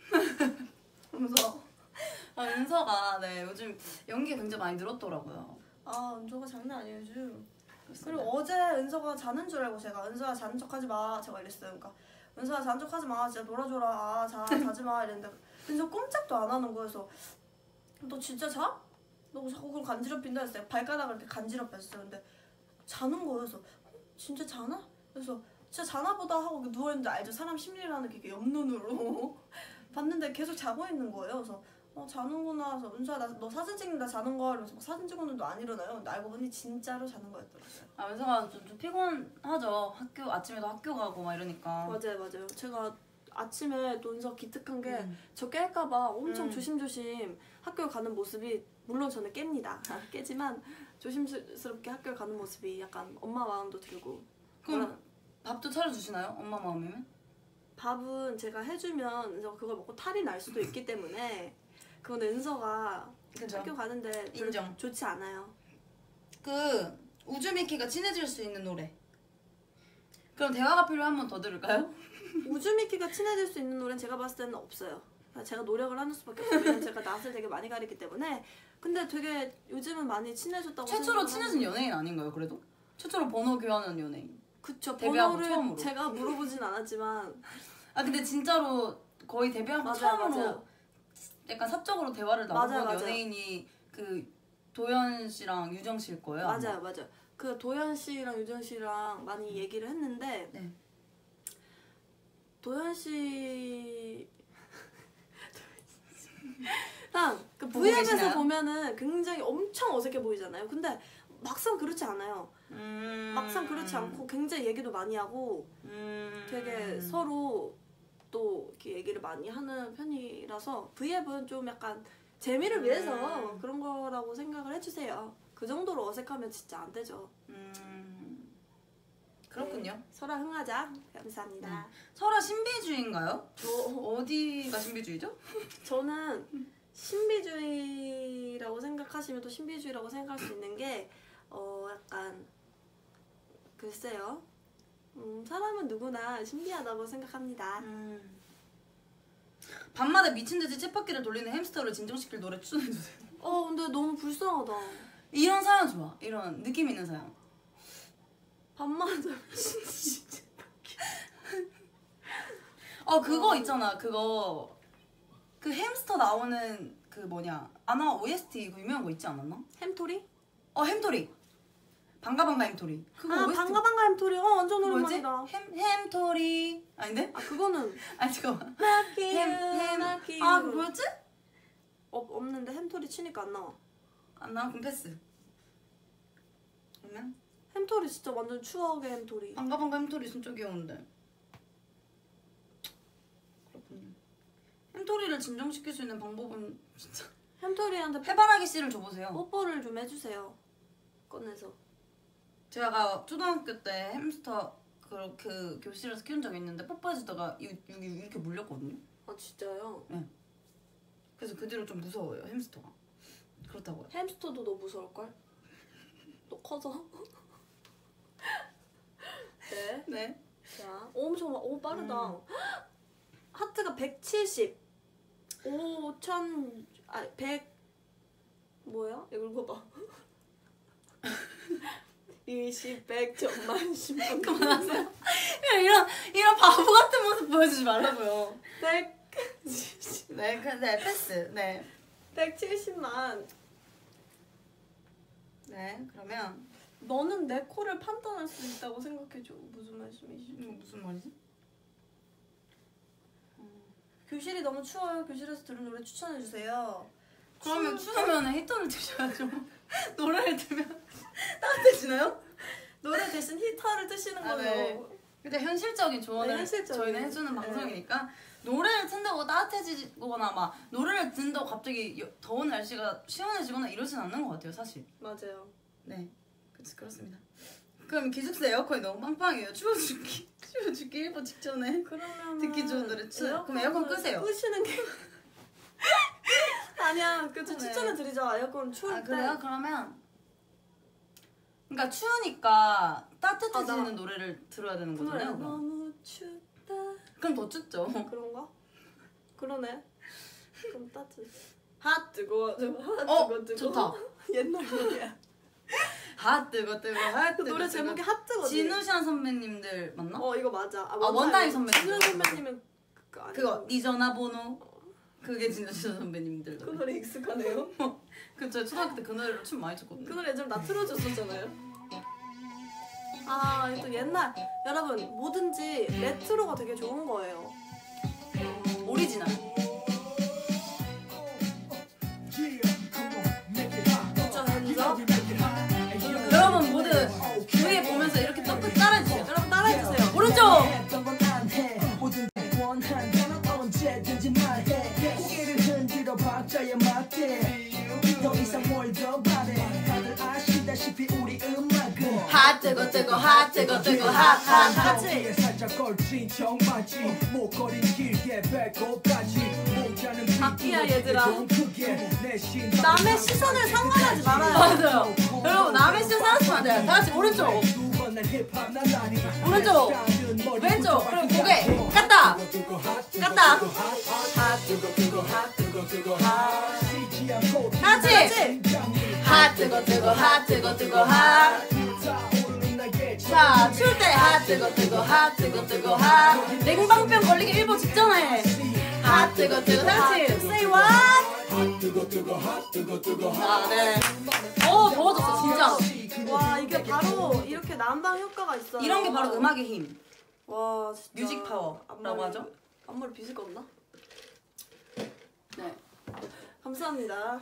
은서 아, 은서가 네 요즘 연기 굉장히 많이 늘었더라고요. 아 은서가 장난 아니에요 요즘. 그리고 어제 은서가 자는 줄 알고 제가 은서야 자는 척하지 마 제가 이랬어요. 그러니까 은서야 자는 척하지 마 진짜 놀아줘라 아, 자 자지 마 이랬는데 은서 꼼짝도 안 하는 거여서 너 진짜 자? 너 자꾸 그걸 간지럽힌다 했어요. 발가락을 이렇게 간지럽혔어요. 근데 자는 거여서 어? 진짜 자나? 그래서 진짜 자나 보다 하고 누워있는데 알죠? 사람 심리라는 게 이렇게 옆눈으로 봤는데 계속 자고 있는 거예요. 그래서 어 자는구나. 그래서 은서야 나, 너 사진 찍는다 자는 거 이러면서 막 사진 찍었는데 안 일어나요. 근데 알고 보니 진짜로 자는 거였더라고요. 아 은서가 좀, 좀 피곤하죠. 학교 아침에도 학교 가고 막 이러니까. 맞아요 맞아요. 제가 아침에 또 은서 기특한 게 음. 저 깰까봐 엄청 음. 조심조심 학교 가는 모습이 물론 저는 깹니다. 깨지만 조심스럽게 학교 가는 모습이 약간 엄마 마음도 들고. 그럼 뭐라- 밥도 차려주시나요? 엄마 마음이면? 밥은 제가 해주면 은서가 그걸 먹고 탈이 날 수도 있기 때문에 그건 은서가 그죠. 학교 가는데 별로 인정. 좋지 않아요. 그 우주미키가 친해질 수 있는 노래. 그럼 대화가 필요해 한 번 더 들을까요? 우주미키가 친해질 수 있는 노래는 제가 봤을 때는 없어요. 제가 노력을 하는 수밖에 없어요. 왜냐면 제가 낯을 되게 많이 가리기 때문에. 근데 되게 요즘은 많이 친해졌다고 최초로 생각을 친해진 하는데. 연예인 아닌가요? 그래도 최초로 번호 교환한 연예인. 그쵸. 데뷔하고 번호를 처음으로. 제가 물어보진 않았지만 아 근데 진짜로 거의 데뷔하고 맞아요, 처음으로 맞아요. 약간 사적으로 대화를 나눈 맞아요, 맞아요. 연예인이 그 도현 씨랑 유정 씨일 거예요. 아마. 맞아요, 맞아요. 그 도현 씨랑 유정 씨랑 많이 얘기를 했는데 네. 도현 씨 랑 그 보고 브이앱에서 계시나요? 보면은 굉장히 엄청 어색해 보이잖아요. 근데 막상 그렇지 않아요. 음... 막상 그렇지 않고 굉장히 얘기도 많이 하고 음... 되게 서로 또 이렇게 얘기를 많이 하는 편이라서 브이앱은 좀 약간 재미를 위해서 음. 그런 거라고 생각을 해주세요. 그 정도로 어색하면 진짜 안 되죠. 음... 그렇군요. 네, 설아 흥하자. 감사합니다. 설아 신비주의인가요? 저, 어디가 신비주의죠? 저는 신비주의라고 생각하시면 또 신비주의라고 생각할 수 있는 게 어 약간 글쎄요. 음, 사람은 누구나 신비하다고 생각합니다. 음... 밤마다 미친듯이 쳇바퀴를 돌리는 햄스터를 진정시킬 노래 추천해주세요. 어 근데 너무 불쌍하다. 이런 사연 좋아. 이런 느낌 있는 사연. 밤마다 미친듯이 어 그거 있잖아. 그거 그 햄스터 나오는 그 뭐냐 아나 오에스티 그 유명한 거 있지 않았나? 햄토리? 어 햄토리. 반가반가 햄토리. 그거 아 오에스티 반가반가 햄토리. 어 완전 뭐지? 오랜만이다. 햄 햄토리 아닌데? 아 그거는 아 잠깐만. 나키 햄, 햄. 나키 아 그거 뭐였지? 어, 없는데 햄토리 치니까 안 나와. 안 나와? 그럼 패스. 그러면 햄토리 진짜 완전 추억의 햄토리. 방가방가 햄토리 진짜 귀여운데. 그렇군요. 햄토리를 진정시킬 수 있는 방법은 진짜 햄토리한테 해바라기 씨를 줘보세요. 뽀뽀를 좀 해주세요. 꺼내서. 제가 초등학교 때 햄스터 그, 그 교실에서 키운 적이 있는데 뽀뽀해주다가 이- 여기 이렇게 물렸거든요. 아 진짜요? 그래서 그 뒤로 좀 무서워요 햄스터가. 그렇다고요. 햄스터도 너 무서울걸? 너 커서. 네. 네. 자, 오, 엄청 마- 오 빠르다. 음. 하트가 백칠십. 오천 아 백 뭐야? 이거 읽어봐. 이십, 백, 천만, 십만. 그만하세요. 이런 이런 바보 같은 모습 보여주지 말라고요. 백, 네, 근데 패스. 네. 백칠십만. 네, 그러면 너는 내 코를 판단할 수 있다고 생각해줘. 무슨 말씀이지? 이거 무슨 말이지? 교실이 너무 추워요. 교실에서 들은 노래 추천해주세요. 그러면 추울 추우면 히터를 드셔야죠. 노래를 들면 따뜻해지나요? 노래 대신 히터를 뜨시는 아, 걸로. 네. 근데 현실적인 조언을 네, 현실적인. 저희는 해주는 네. 방송이니까 노래를 튼다고 따뜻해지거나 막 노래를 듣는다고 갑자기 여- 더운 날씨가 시원해지거나 이러진 않는 것 같아요 사실. 맞아요. 네, 그치, 그렇습니다. 그럼 기숙사 에어컨이 너무 빵빵해요. 추워 죽기 추워 죽기 일 분 직전에 그러면 듣기 좋은 노래 추- 그럼 에어컨 끄세요. 끄시는 게 아니야. 그 네. 추천해 드리죠. 에어컨 추울 아 때. 그래요? 그러면 그러니까 추우니까 따뜻해지는 아, 나- 노래를 들어야 되는 그 노래 거잖아요. 그럼. 너무 춥다. 그럼 더 춥죠. 그런가? 그러네. 그럼 따뜻. 핫 뜨거 뜨거 핫 어, 뜨거 뜨거. 좋다. 옛날 노래야. 핫 뜨거 뜨거 핫 그 뜨거 노래 뜨거. 제목이 핫 뜨거지. 진우션 선배님들 맞나? 어 이거 맞아. 아, 원다이 선배님. 진우 선배님은 그 아니 그거 네 전화번호 그게 진우션 선배님들 그 노래. 노래 익숙하네요. 그저 초등학교 때 그 노래로 춤 많이 췄거든요. 그 노래 예전에 나 틀어줬었잖아요. 아, 또 옛날 여러분 뭐든지 레트로가 되게 좋은 거예요. 오리지널. 그쵸, 현서? 여러분 모두 주위에 보면서 이렇게 또 끝 따라해주세요. 여러분 따라해주세요. 오른쪽. 언제든지 말해 고개를 흔들어 박자에 맞게 더 이상 뭘 더 바래 다들 아시다시피 우리 음악은 핫 뜨거 뜨거 핫 뜨거 뜨거 핫핫 뒤에 살짝 걸친 청바지 목걸이 길게 배꼽까지 모자는 바퀴야, 얘들아. 좀 크게 내심 남의 시선을 상관하지 말아요. 맞아요. 여러분 남의 시선 살았으면 안 돼요. 다 같이 오른쪽. 오른쪽. 왼쪽. 그럼 고개 깠다. 깠다. 같이. 핫 뜨거 뜨거 핫 뜨거 뜨거 핫. 자 추울 때 핫 뜨거 뜨거 핫 뜨거 뜨거 핫. 냉방병 걸리기 일보 직전에 핫 뜨거 뜨거 다 같이. Say what? 아 네. 어 더워졌어 진짜. 와, 이게 바로 이렇게 난방 효과가 있어요. 이런 게 바로 음악의 힘. 와, 진짜. 뮤직 파워라고 앞머리- 하죠. 앞머리 빗을 거 없나? 네. 감사합니다.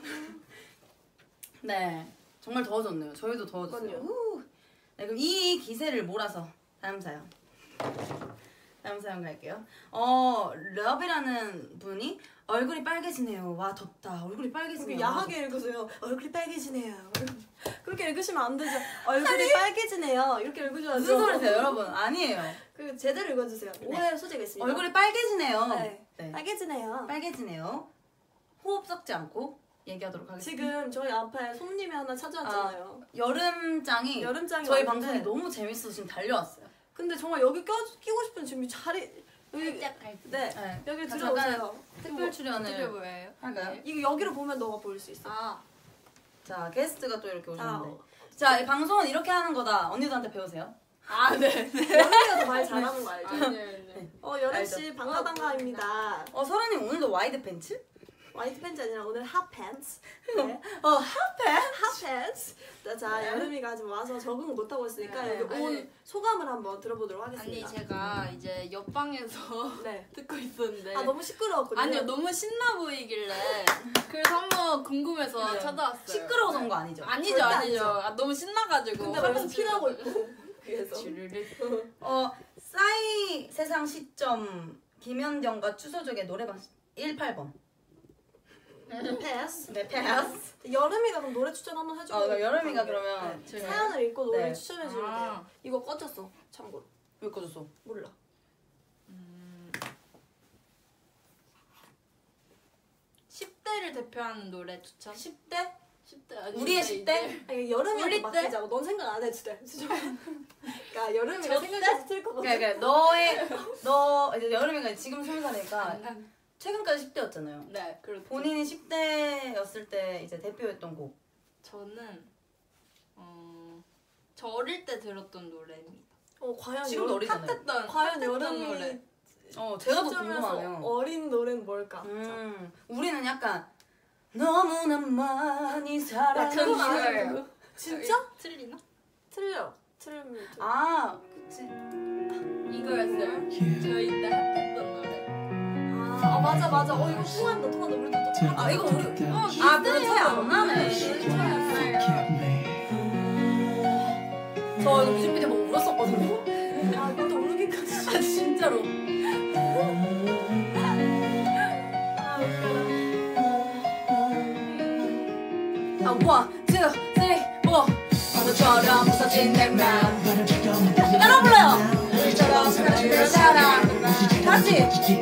네. 정말 더워졌네요. 저희도 더워졌어요. 그럼요. 후. 네, 그럼 이 기세를 몰아서 다음 사연. 다음 사연 갈게요. 어, 러비라는 분이 얼굴이 빨개지네요. 와, 덥다. 얼굴이 빨개지네요. 그렇게 야하게 읽으세요. 얼굴이 빨개지네요. 그렇게 읽으시면 안 되죠. 얼굴이 빨개지네요. 이렇게 읽으셔야죠. 무슨 소리세요, 여러분? 아니에요. 그 제대로 읽어주세요. 오해 소지가 있습니다. 얼굴이 빨개지네요. 네. 네. 빨개지네요. 빨개지네요. 호흡 섞지 않고 얘기하도록 하겠습니다. 지금 저희 앞에 손님이 하나 찾아왔잖아요. 여름장이 여름장이 저희 왔는데 방송이 너무 재밌어서 지금 달려왔어요. 근데 정말 여기 껴, 끼고 싶은 지금 자리 여기 살짝 네, 네. 여기 자, 들어오세요. 특별 출연을 어떻게 보여요? 할까요? 이거 여기로 보면 너가 보일 수 있어. 아, 자, 게스트가 또 이렇게 자, 오셨는데. 자, 이 방송은 이렇게 하는 거다. 언니들한테 배우세요. 아, 네. 연희가 더 말 잘하는 거 알죠? 네, 네. 어, 여름 씨 알죠. 반가 반가입니다. 어, 설아님 오늘도 와이드 팬츠? 화이트 팬츠 아니라 오늘 핫 팬츠. 네. 어 핫팬? 핫 팬츠. 자, 네. 여름이가 지금 와서 적응 못 하고 있으니까 네. 여기 온 아니. 소감을 한번 들어보도록 아니 하겠습니다. 제가 이제 옆방에서 네. 듣고 있었는데 아 너무 시끄러웠거든요. 아니요 너무 신나 보이길래 그래서 한번 궁금해서 네. 찾아왔어요. 시끄러워서 온 거 아니죠? 아니죠 절대 아니죠. 아니죠. 아, 너무 신나가지고. 근데 막 여기서 피 나고 있고 그래서 주르륵. 어 싸이 세상 시점 김현경과 추소족의 노래방 일팔 번. 패스. 네 패스. 여름이가 그럼 노래 추천 한번 해주고. 어 여름이가 그러면 네, 제가 사연을 읽고 노래 네. 추천해주면 아. 돼요. 이거 꺼졌어. 참고로. 왜 꺼졌어? 몰라. 십 대를 대표하는 노래 추천? 십 대? 십 대 아니 우리의 십 대? 아니 여름이한테 우리 때? 맡기자고. 넌 생각 안 해도 돼. 그러니까 여름이가 저 생각해서 틀 거거든. 그러니까, 그러니까 너의 너 이제 여름이가 지금 스무 살이니까 최근까지 십 대였잖아요. 네 그렇죠. 본인이 십 대였을 때 이제 대표했던 곡. 저는 어, 저 어릴 때 들었던 노래입니다. 어 과연 지금도 여름- 어리잖아요. 핫했던 과연 핫했던 여름이 노래. 어 제가 더 시점에서 궁금하네요. 어린 노래는 뭘까? 음 우리는 약간 너무나 많이 나 사랑. 그건 알아요. 알아요. 진짜? 틀리나? 틀려. 틀리면 틀려. 아 그치. 이거였어요. 저희 때 핫했던 노래. 아 맞아 맞아. 어 이거 통한다 통한다. 우리도 또 아 이거 우리 어, 아 그래 차이 안 나네. 저 이거 뮤직비디오 보고 울었었거든요. 아 이것도 모르기까지. 아 진짜로. 아 우와 two three four 너처럼 부서진 내맘 따라 불러요. 우리처럼 사랑을 사랑 같이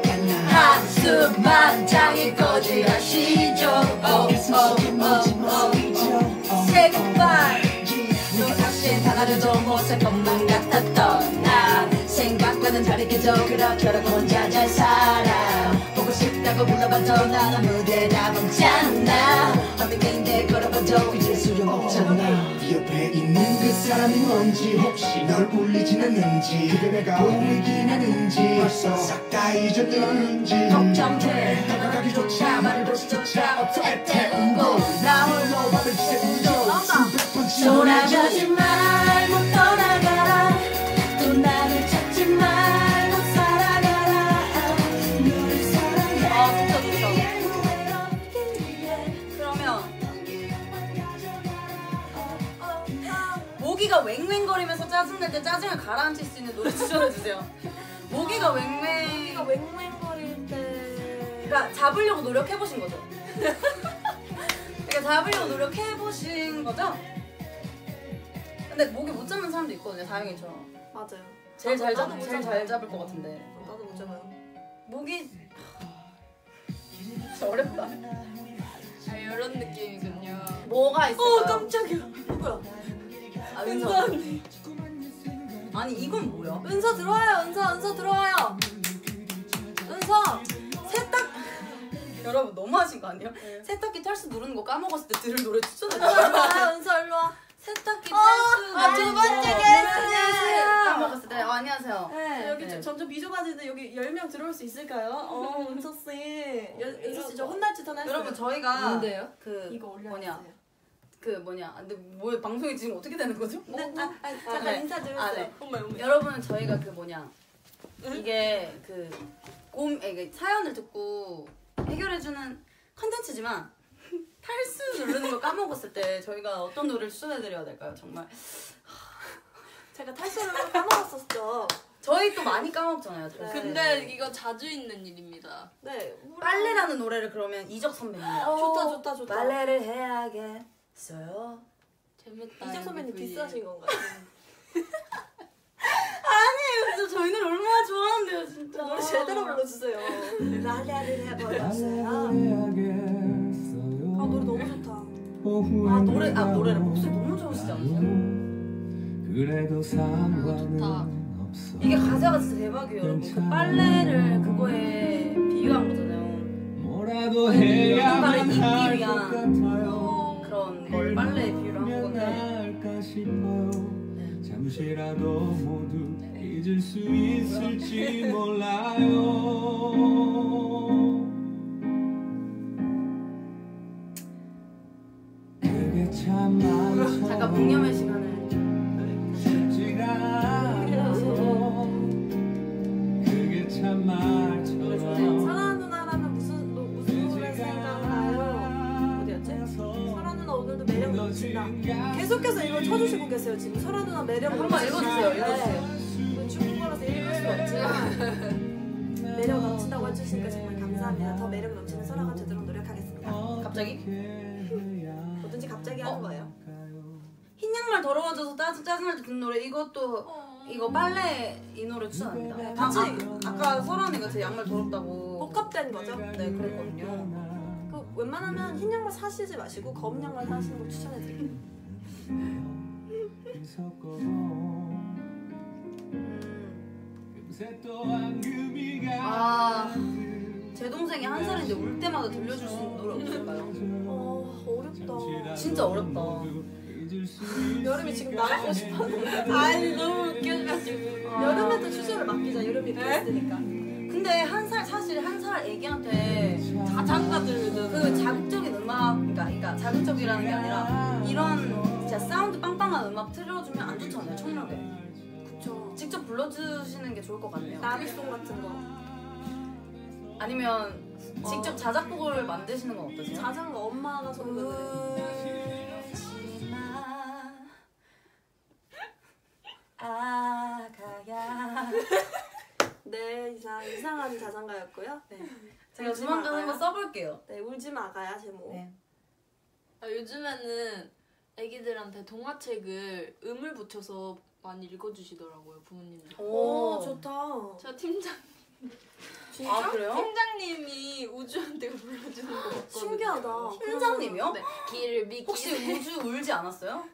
한숨만 장이 꺼지라시죠. Oh oh oh oh Say goodbye. 또 다시 하나도 못할 것만 같았던 나 생각과는 다르게도 그렇게라고 혼자 잘 살아. 보고 싶다고 불러봐도 난 아무데 남았잖아. 한백인데 걸어봐도 이제 소용없잖아. 네 옆에 있는 그 사람이 뭔지 혹시 널 울리진 않는지 그대 내가 보이긴 하는지 벌써 싹 다 잊었는지 걱정돼 다가가기조차 말해보시조차 없어 애태운 곳나 홀로 밤을 새우죠 수백 번 돌아가지 말고 떠나가라. 또 나를 찾지 말고 살아가라. 너를 사랑해 그러면 모기가 웽웽거리면서 짜증날 때 짜증을 가라앉힐 수 있는 노래 추천해주세요. 모기가 웽웽 이거 웽웽거릴 때. 그러니까 잡으려고 노력해보신 거죠? 그러니까 잡으려고 노력해보신 거죠? 근데 모기 못 잡는 사람도 있거든요, 다영이처럼. 맞아요. 제일 잘 잡, 나도 못 제일 잡아요. 잘 잡을 것 같은데. 나도 못 잡아요. 모기 진짜 어렵다. 아 이런 느낌이군요. 뭐가 있을까요? 어 깜짝이야. 누구야? 아, 은서 언니. 아니 이건 뭐야? 은서 들어와요. 은서 은서 들어와요. 은서 세탁. 여러분 너무 하신 거 아니에요? 세탁기 탈수 누르는 거 까먹었을 때 들을 노래 추천해줘요. 아 은서 일로 와. 세탁기 어, 탈수 아, 두 번째 게스트. 안녕하세요. 까먹었을 때. 어, 안녕하세요. 네, 여기 네. 좀 점점 비좁아지는데 여기 열 명 들어올 수 있을까요? 어 은서 씨. 연- 은서 씨 저 혼날 짓 하나 했어요. 여러분 저희가 뭔데요? 그 이거 올려. 뭐냐 그 뭐냐 근데 뭐 방송이 지금 어떻게 되는 거죠? 네, 아, 아, 잠깐 네. 인사드렸어요. 아, 네. 어머 어머. 여러분 저희가 그 뭐냐 이게 그 곰, 이게 사연을 듣고 해결해주는 컨텐츠지만 탈수 누르는 거 까먹었을 때 저희가 어떤 노래를 추천해드려야 될까요? 정말 제가 탈수를 까먹었었죠. 저희 또 많이 까먹잖아요. 탈수. 네. 근데 이거 자주 있는 일입니다. 네. 빨래라는 노래를 그러면 이적 선배님 어, 좋다 좋다 좋다. 빨래를 해야겠어요. 재밌다. 이재 선배님 엠브이에. 디스하신 건가요? 아니에요, 진짜 저희 노래 얼마나 좋아하는데요, 진짜. 노래 제대로 불러주세요. 랄라를 해버렸어요. 아 노래 너무 좋다. 아 노래 아 노래를 목소리 너무 좋으시지 않으세요? 그래도 상관은 좋다. 없어. 이게 가사가 진짜 대박이에요, 여러분. 그 빨래를 그거에 비유한 거잖아요. 뭐라도 해야만 누군가를 할 잊기 위한 것 같아요. 그런 걸 빨래에 비유를 한 건데. 나을까 싶어요. 잠시라도 모두 잊을 수 있을지 몰라요. 계세요 지금. 설아 누나 매력 한번 넘치시는- 읽어주세요. 네. 읽어주세요. 이건 중국어라서 읽을 수가 없지만 매력 넘친다고 해주시니까 정말 감사합니다. 더 매력 넘치는 설아가 되도록 노력하겠습니다. 갑자기? 뭐든지 갑자기 하는 어? 거예요. 흰 양말 더러워져서 짜증, 짜증날 때 듣는 노래 이것도 이거 빨래 이 노래 추천합니다. 네, 아, 같이 아, 아까 설아언니가 제 양말 더럽다고 복합된 거죠? 네 그랬거든요. 그 웬만하면 흰 양말 사시지 마시고 검은 양말 사시는 걸 추천해드릴게요. 음. 아, 제 동생이 한 살인데 울 때마다 들려줄 수 있는 노래 없을까요? 어 어렵다. 진짜 어렵다. 여름이 지금 나가고 싶었는데 아니 너무 웃겨가지고. 여름에도 휴지를 맡기자. 여름이 그랬으니까. 근데 한 살 사실 한 살 애기한테 자장가 들으면 그 자극적인 음악, 그러니까, 그러니까 자극적이라는 게 아니라 이런 진짜 사운드 빵빵한 음악 틀어주면 안 좋잖아요, 청력에. 그쵸. 직접 불러주시는 게 좋을 것 같네요. 나비송 같은 거. 아니면 직접 자작곡을 만드시는 건 어떠세요? 자장가 엄마가 소리가 그래. 울지마 아가야. 네 이상 이상한 자장가였고요. 네. 제가 울지 조만간 마가요? 한번 써볼게요. 네 울지 마가야 제목. 네. 아, 요즘에는 애기들한테 동화책을 음을 붙여서 많이 읽어주시더라고요 부모님들. 오 좋다. 저 팀장 진짜? 아 그래요? 팀장님이 우주한테 불러주는 거 봤거든요. 신기하다. 팀장님이요? 네. 길을 믿기. 혹시 우주 울지 않았어요?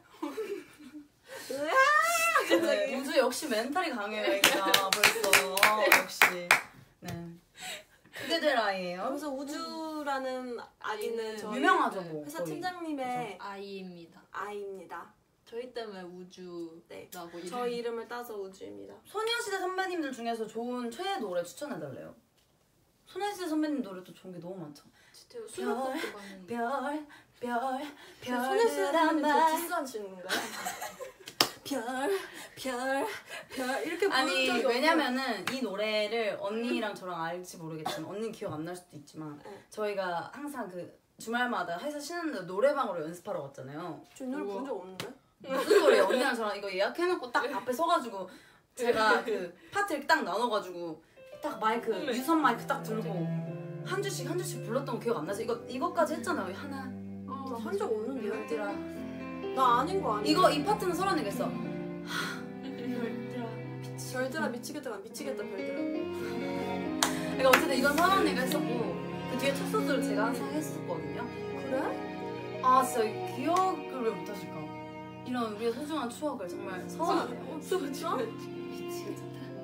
으아! 네, 우주 역시 멘탈이 강해요, 애기가 벌써. 어, 역시. 네. 크게 될 아이예요. 여기서 우주라는 아기는 저희 유명하죠, 뭐. 회사 거의. 팀장님의 아이입니다. 아이입니다. 저희 때문에 우주 네. 나고 저희 이름을 따서 우주입니다. 소녀시대 선배님들 중에서 좋은 최애 노래 추천해달래요. 소녀시대 선배님 노래도 좋은 게 너무 많죠. 진짜 수록곡도 많은데. 별, 별, 소녀시대 별들아 선배님 저 말. 디스하시는 건가요? 별, 별, 별 이렇게 부른 아니 적이 없어요. 왜냐면은 이 노래를 언니랑 저랑 알지 모르겠지만 언니는 기억 안 날 수도 있지만 네. 저희가 항상 그 주말마다 회사 쉬는 날 노래방으로 연습하러 갔잖아요. 저 이 노래 본 적 없는데? 무슨 소리예요? 언니랑 저랑 이거 예약해놓고 딱 앞에 서가지고 제가 그 파트 이렇게 딱 나눠가지고 딱 마이크 유선 마이크 딱 들고 한 주씩 한 주씩 불렀던 거 기억 안 나죠? 이거 이거까지 했잖아요. 하나 나 한 적 없는데. 별들아 나 아닌 거 아니야? 이거 이 파트는 설언이가 했어. 하, 별들아 별들아 미치겠다 미치겠다 별들아. 그러니까 어쨌든 이건 설언이가 했었고 그 뒤에 첫 소절을 제가 항상 했었거든요. 그래? 아 진짜 기억을 왜 못하실까? 이런 우리의 소중한 추억을 정말 서운하네요. 어, 진짜? 미치겠다.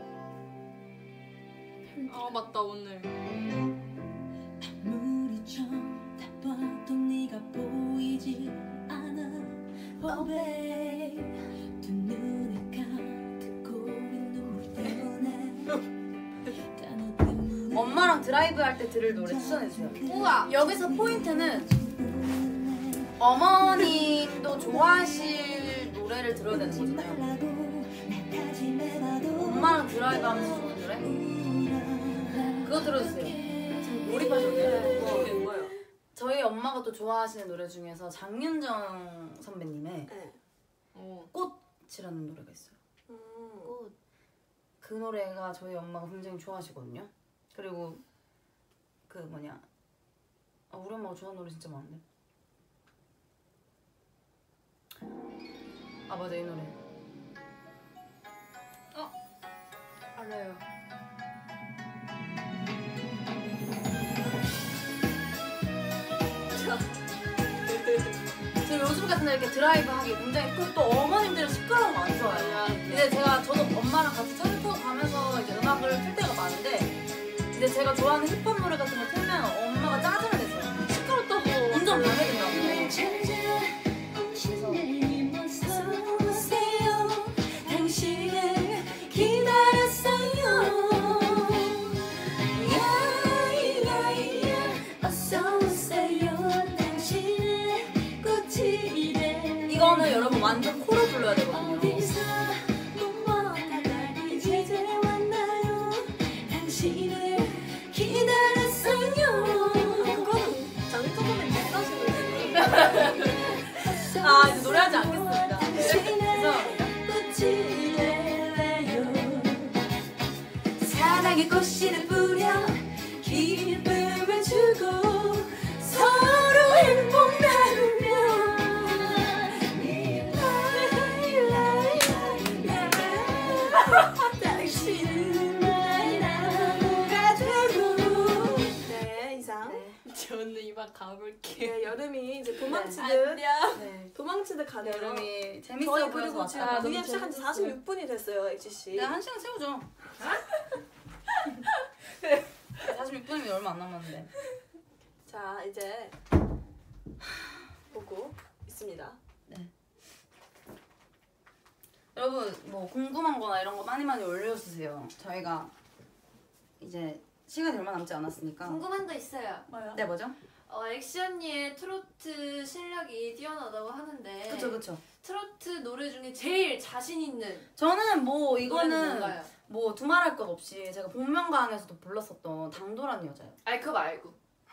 아 맞다 오늘. 물이 좀 타봐도 네가 보이지 않아 Oh babe 두 눈에 가득 고인 눈물 때문에 다 너 때문에 엄마랑 드라이브 할 때 들을 노래 추천해주세요. 우와. 여기서 포인트는 어머님도 좋아하실 노래를 들어야 되는 거잖아요. 엄마랑 드라이브 하면서 좋은 노래? 그거 들어주세요. 지금 몰입하셨네요. 뭐 뭐예요? 저희 엄마가 또 좋아하시는 노래 중에서 장윤정 선배님의 네. 어. 꽃이라는 노래가 있어요. 음. 꽃. 그 노래가 저희 엄마가 굉장히 좋아하시거든요. 그리고 그 뭐냐 아, 우리 엄마가 좋아하는 노래 진짜 많은데. 아 맞아 이 노래. 알아요. 저 요즘 같은 날 이렇게 드라이브 하기 굉장히 그 또 어머님들은 시끄러운 거 안 좋아해요. 근데 제가 저도 엄마랑 같이 차를 타고 가면서 이제 음악을 틀 때가 많은데 근데 제가 좋아하는 힙합 노래 같은 거 틀면 엄마가 짜증을 냈어요. 시끄럽다고 운전 방해된다고. 당신을 기다렸어요 야야야 어서 오세요 당신의 꽃이 돼 이거는 여러분 완전 코로 불러야 되거든요. 어디서 멈춰다가 이제 왔나요 당신을 기다렸어요 내 꽃씨를 뿌려 기쁨을 주고 서로 행복 나누며 당신은 나의 나무가 되고. 네, 이상. 저는 이만 가볼게요. 네, 여름이 이제 도망치듯 안녕. 네. 도망치듯 가네요. 여름이 재밌어 저희 보여서 그리고 지금 왔다. 브이앱 시작한 지 사십육 분이 됐어요, 엑시 씨. 네, 한 시간 채우죠. 사십육 분이면 얼마 안 남았는데. 자, 이제 보고 있습니다. 여러분 뭐 궁금한 거나 이런 거 많이 많이 올려주세요. 저희가 이제 시간이 얼마 남지 않았으니까. 궁금한 거 있어요. 뭐요? 네, 뭐죠? 어, 엑시 언니의 트로트 실력이 뛰어나다고 하는데 그쵸 그쵸. 트로트 노래 중에 제일 자신 있는 저는 뭐 노래는 이거는 뭔가요? 뭐 두말할 것 없이 제가 복면가왕에서도 불렀었던 당돌한 여자요. 아니 그거 말고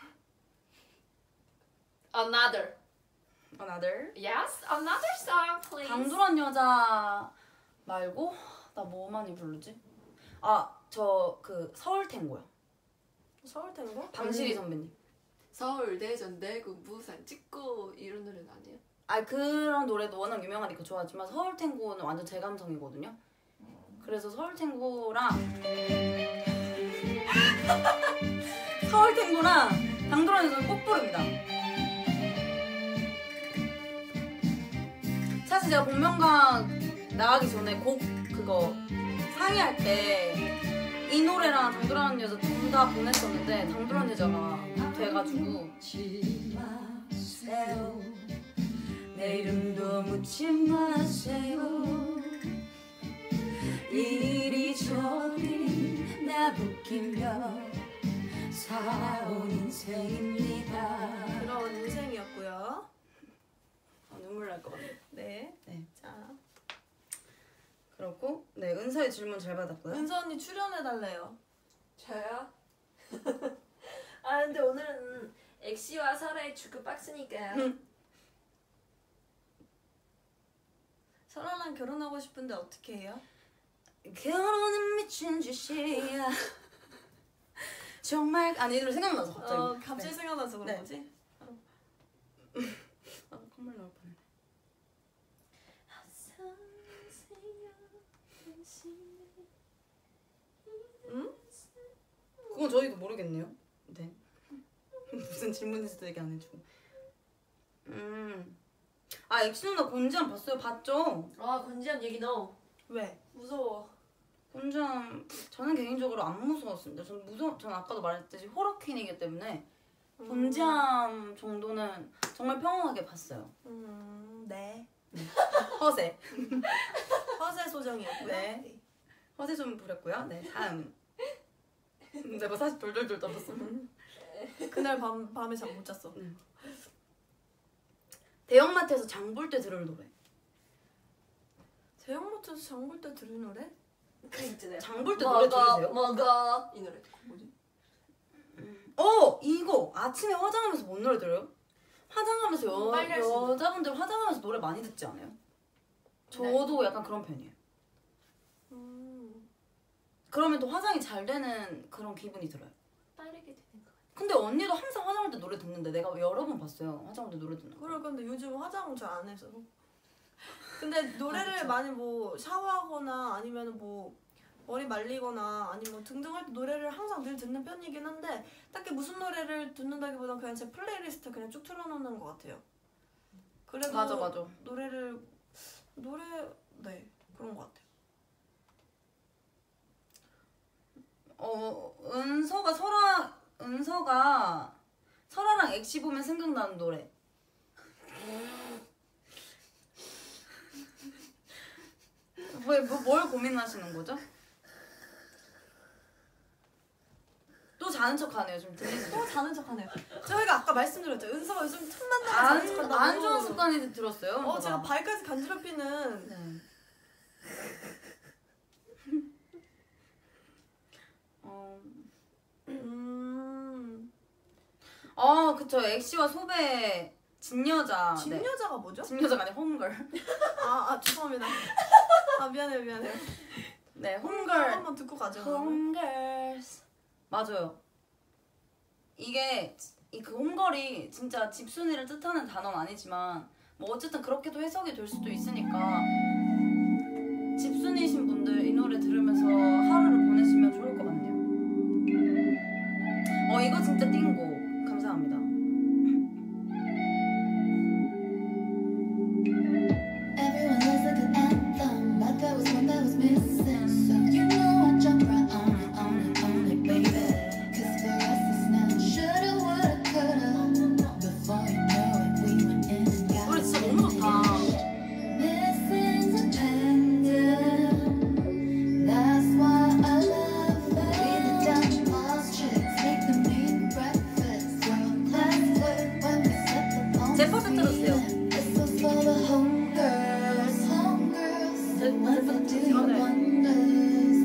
Another. Another. Yes, another song, please. 당돌한 여자 말고 나 뭐 많이 부르지? 아, 저 그 서울 탱고요. 서울 탱고? 방실이 선배님. 서울, 대전, 대구, 부산 찍고 이런 노래는 아니에요? 아, 그런 노래도 워낙 유명하니까 좋아하지만 서울 탱고는 완전 제 감성이거든요. 그래서 서울 탱고랑 서울 탱고랑 당돌한 여자는 꼭 부릅니다. 사실 제가 복면가 나가기 전에 곡 그거 상의할 때 이 노래랑 당돌한 여자 둘 다 보냈었는데 당돌한 여자가 돼가지고 내 이름도 묻지 마세요. 이리저리 나부끼며 살아온 인생입니다. 그런 인생이었고요. 아, 눈물 날 것 같네. 네. 네. 자, 그렇고 네, 은서의 질문 잘 받았고요. 은서 언니 출연해달래요. 저요? 아 근데 오늘은 엑시와 설아의 주크 박스니까요. 설아랑 결혼하고 싶은데 어떻게 해요? 결혼은 미친 짓이야. 정말 아니 이 노래 생각나서 갑자기. 어, 갑자기 네. 생각나서 그런 네. 거지? 아, 콧물 나올 뻔했네. 응? 그건 저희도 모르겠네요. 네. 무슨 질문인지도 얘기 안 해주고. 음. 아, 엑시 누나 곤지암 봤어요? 봤죠? 아 권지현 얘기 no. 왜? 무서워. 곤지암 저는 개인적으로 안 무서웠습니다. 저는 무서, 저는 아까도 말했듯이 호러퀸이기 때문에 곤지암 정도는 정말 평온하게 봤어요. 음, 네. 허세. 허세 소정이었고요. 네. 허세 좀 부렸고요. 네, 다음. 내가 사실 돌돌돌 떨었어. 그날 밤, 밤에 잠 못 잤어. 대형마트에서 장 볼 때 들을 노래. 대형마트에서 장 볼 때 들은 노래? 그 있잖아요. 장 볼 때 노래 들으세요? 먹어 이 노래 뭐지? 어! 이거! 아침에 화장하면서 뭔 노래 들어요? 화장하면서 여, 빨리 할수 있는. 여자분들 화장하면서 노래 많이 듣지 않아요? 저도 약간 그런 편이에요. 음. 그러면 또 화장이 잘 되는 그런 기분이 들어요. 빠르게 되는 거 같아. 근데 언니도 항상 화장할 때 노래 듣는데 내가 여러 번 봤어요. 화장할 때 노래 듣는 거. 그래, 근데 요즘 화장 잘 안 해서. 근데 노래를 아, 많이 뭐 샤워하거나 아니면 뭐 머리 말리거나 아니면 뭐 등등 할 때 노래를 항상 늘 듣는 편이긴 한데 딱히 무슨 노래를 듣는다기보단 그냥 제 플레이리스트 그냥 쭉 틀어놓는 것 같아요. 그래도 맞아 맞아. 노래를 노래 네 그런 것 같아요. 어 은서가 설아 은서가 설아랑 엑시 보면 생각나는 노래. 왜, 뭐, 뭘 고민하시는 거죠? 또 자는 척하네요. 좀 들리는 또 자는 척하네요. 저희가 아까 말씀드렸죠. 은서가 요즘 틈만 나면 자는 안, 척한다고. 안 좋은 습관이 들었어요. 어 은서가. 제가 발까지 간지럽히는. 네. 어, 음. 아 그쵸. 엑시와 소배 진여자. 진 네. 여자가 뭐죠? 진여자가 아니라 홈걸. 아, 아 죄송합니다. 아 미안해요 미안해요. 네, 홈걸 홈걸. 한번 듣고 가죠. 그러면. 홈걸스. 맞아요. 이게 이 그 홈걸이 진짜 집순이를 뜻하는 단어는 아니지만 뭐 어쨌든 그렇게도 해석이 될 수도 있으니까 집순이신 분들 이 노래 들으면서 하루를 보내시면 좋을 것 같네요. 어 이거 진짜 띵고 감사합니다. Everyone loves a good anthem, but there was one that was missing. So you know I jump right on it, on it, on it, baby. 'Cause for us it's not shoulda, woulda, coulda. Before you know it, we went in and got 노래 진짜 너무 좋다. Miss Independent. That's why I love it. We the Dutch boss chicks, make them eat breakfast. World class flirt when we set the phone. 제 파트 들어주세요. This was for the homegirls, homegirls. 제, 제 파트 Do 들어주세요. wonders.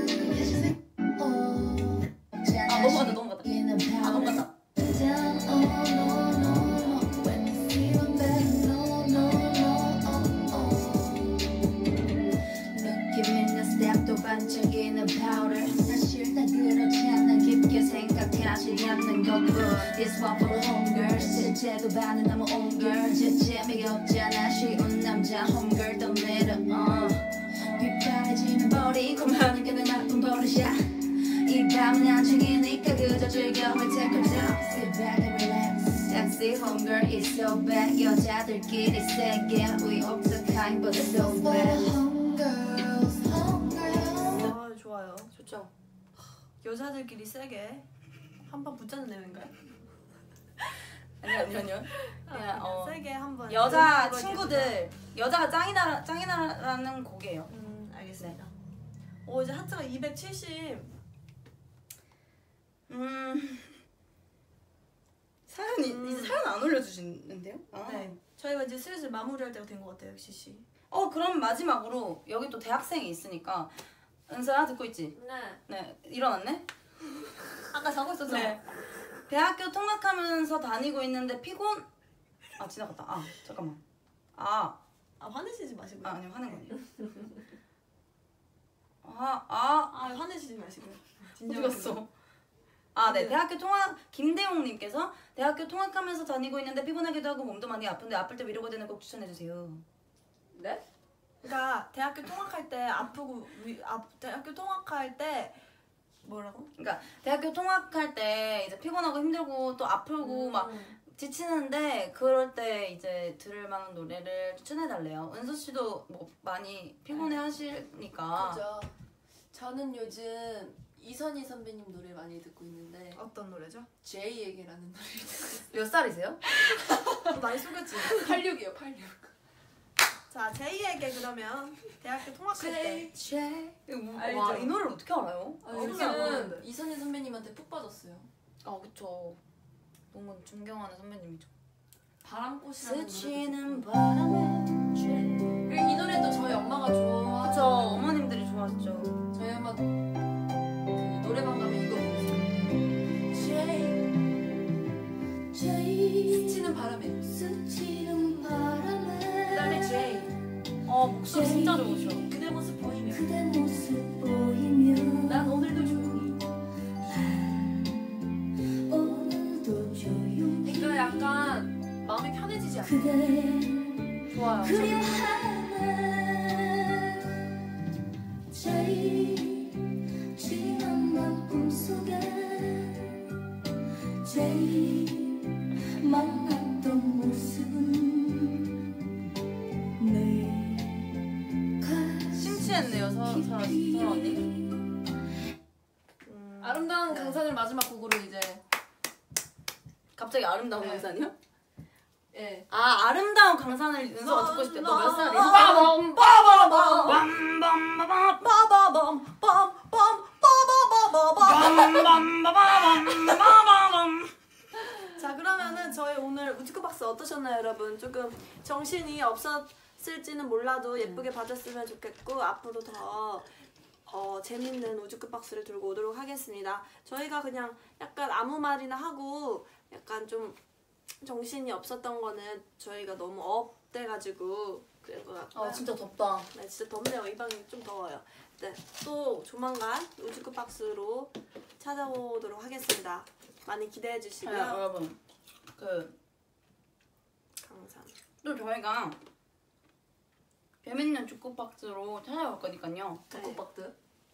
Oh, 아 넘어간다 넘어간다. 아 넘어간다. down, oh no no no. When you see one back, no no no. Oh oh. 느낌 있는 스텝도 반짝이는 powder. 사실 다 그렇지 않아 깊게 생각하지 않는 것뿐. This one for the homegirls. 실제도 반은 너무 on girl. 재미가 없잖아 쉬운 남자 homegirl 더 내려. uh. 비파해지는 버리 고마는 게 내 나쁜 버릇이야. 이 밤은 안정이니까 그저 즐겨 We take our time, sit back and relax. Sexy homegirl is so bad. 여자들끼리 세게 We all the kind but so bad. Homegirls, homegirls. 아 좋아요. 좋죠. 여자들끼리 세게 한번 붙자는 내용인가요? 아니요 아니요 아니요. 아, 그냥 어 세게 한번. 여자 해보겠습니다. 친구들 여자가 짱이다 짱이다라는 곡이에요. 음 알겠습니다. 오 이제 하트가 이백칠십. 음 사연이 음. 이제 사연 안 올려주시는데요? 아. 네. 저희가 이제 슬슬 마무리할 때가 된 것 같아요, 역시 씨. 어 그럼 마지막으로 여기 또 대학생이 있으니까 은서야 듣고 있지? 네. 네 일어났네? 아까 자고 있었죠? 네. 대학교 통학하면서 다니고 있는데 피곤 아 지나갔다. 아 잠깐만. 아, 아 화내시지 마시고요. 아 아니요 하는 거 아니에요. 아 아. 아 화내시지 마시고요. 어디 진정하시고요. 갔어? 아, 네. 네. 대학교 통학 김대용님께서 대학교 통학하면서 다니고 있는데 피곤하기도 하고 몸도 많이 아픈데 아플 때 위로가 되는 곡 추천해 주세요. 네? 그러니까 대학교 통학할 때 아프고 위, 아, 대학교 통학할 때 뭐라고? 그러니까 대학교 통학할 때 이제 피곤하고 힘들고 또 아프고 막 지치는데 그럴 때 이제 들을 만한 노래를 추천해 달래요. 은서 씨도 뭐 많이 피곤해 하시니까. 그죠. 저는 요즘 이선희 선배님 노래 많이 듣고 있는데 어떤 노래죠? 제이에게라는 노래를 듣고 몇 살이세요? 너 나이 속였지? 있어요. 팔십육이요, 팔십육. 자 제이에게 그러면 대학교 통학할 때 제이. 알죠? 와, 이 노래를 어떻게 알아요? 아, 어, 요즘 모르는데. 이선희 선배님한테 푹 빠졌어요. 아, 그쵸. 너무 존경하는 선배님이죠. 바람꽃이라는 노래. 스치는 바람에 죄. 그리고 이 노래도 저희 엄마가 좋아. 그쵸. 어머님들이 좋아하시죠. 저희 엄마 그 노래방 가면 이거 부르세요. 제이. 제이 스치는 바람에. 스치는 바람에 그다음에 제이. 어, 목소리 진짜 좋으셔. 그대 모습 보이면. 그대 모습 보이면 난 오늘도 조용히. 오늘도 조용히 이거 약간 마음이 편해지지 않아요? 그대 좋아요. 그리워하네 제일 지난 밤 꿈속에 제일 만났던 모습은 내가 심취했네요, 서, 서, 서 언니. 음, 아름다운 네. 강산을 마지막 곡으로 이제 갑자기 아름다운 네. 강산이요? 예. 아, 아름다운 강산을 은서가 듣고 싶대. 너 몇 살이야? 빠밤 빠바밤. 빰빰빠밤 빠바밤 빰빰 빠바바바밤. 빰빰빠밤. 자 그러면은 저희 오늘 우주크박스 어떠셨나요 여러분? 조금 정신이 없었을지는 몰라도 예쁘게 봐줬으면 좋겠고 앞으로 더 어, 재밌는 우주크박스를 들고 오도록 하겠습니다. 저희가 그냥 약간 아무 말이나 하고 약간 좀 정신이 없었던 거는 저희가 너무 업돼가지고 그리고 아 진짜 덥다. 네, 진짜 덥네요. 이 방이 좀 더워요. 네, 또 조만간 우주급 박스로 찾아오도록 하겠습니다. 많이 기대해 주시고요. 네, 여러분 그 강산. 또 저희가 재밌는 주크박스로 찾아올 거니까요. 주크박스.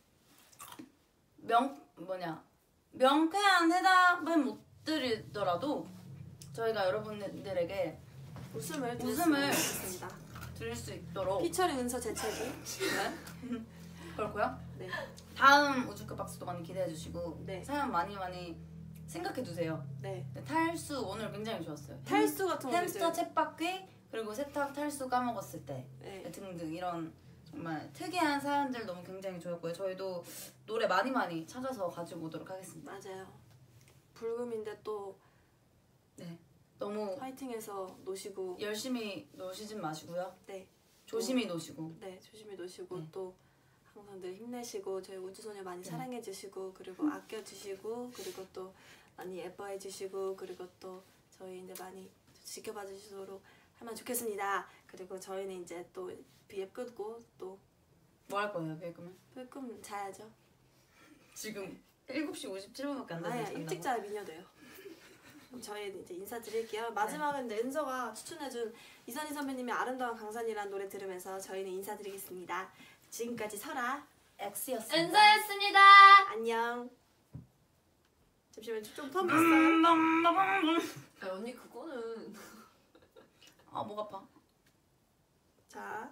명 뭐냐 명쾌한 해답은 못 드리더라도 저희가 여러분들에게 웃음을 웃음을 드렸습니다. 드릴 수 있도록 피처링 은서 재채기. 네. 그렇고요. 네. 다음 우주급 박스도 많이 기대해 주시고 네. 사연 많이 많이 생각해 두세요. 네. 네, 탈수 오늘 굉장히 좋았어요. 탈수 같은 거 햄스터 이제- 쳇바퀴 그리고 세탁 탈수 까먹었을 때 네. 등등 이런 정말 특이한 사연들 너무 굉장히 좋았고요. 저희도 노래 많이 많이 찾아서 가지고 오도록 하겠습니다. 맞아요. 불금인데 또 네, 너무 파이팅해서 노시고 열심히 노시진 마시고요. 네. 조심히 노시고. 네, 조심히 노시고 네. 또 항상 늘 힘내시고 저희 우주소녀 많이 네. 사랑해 주시고 그리고 아껴 주시고 그리고 또 많이 예뻐해 주시고 그리고 또 저희 이제 많이 지켜봐 주시도록 하면 좋겠습니다. 그리고 저희는 이제 또 비앱 끊고 또 뭐 할 거예요, 배금은? 불금 자야죠. 지금 일곱 시 오십칠 분밖에 안 아야 됐는데 일찍 자야 미녀돼요. 그럼 저희는 이제 인사드릴게요. 마지막은 이제 은서가 추천해준 이선희 선배님의 아름다운 강산이라는 노래 들으면서 저희는 인사드리겠습니다. 지금까지 설아 X였습니다. 은서였습니다. 안녕. 잠시만 좀 텀이 있어요. 아, 언니 그거는 아, 목 아파. 자.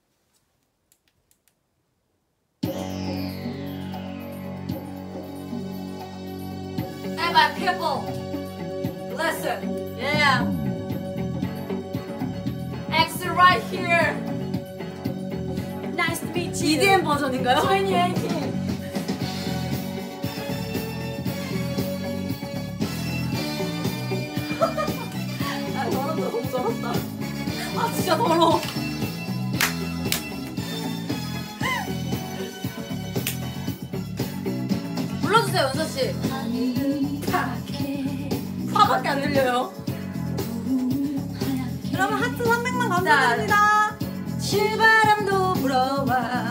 Hey my people, listen, yeah. X right here. Nice to meet you. 이디엠 버전인가요? twenty eighteen. 아, 저런다 너무 저런다. 아, 진짜 더러워. 불러주세요, 은서씨. 파밖에 안 들려요. 여러분 하트 삼백만 감사드립니다. 실바람도 불어와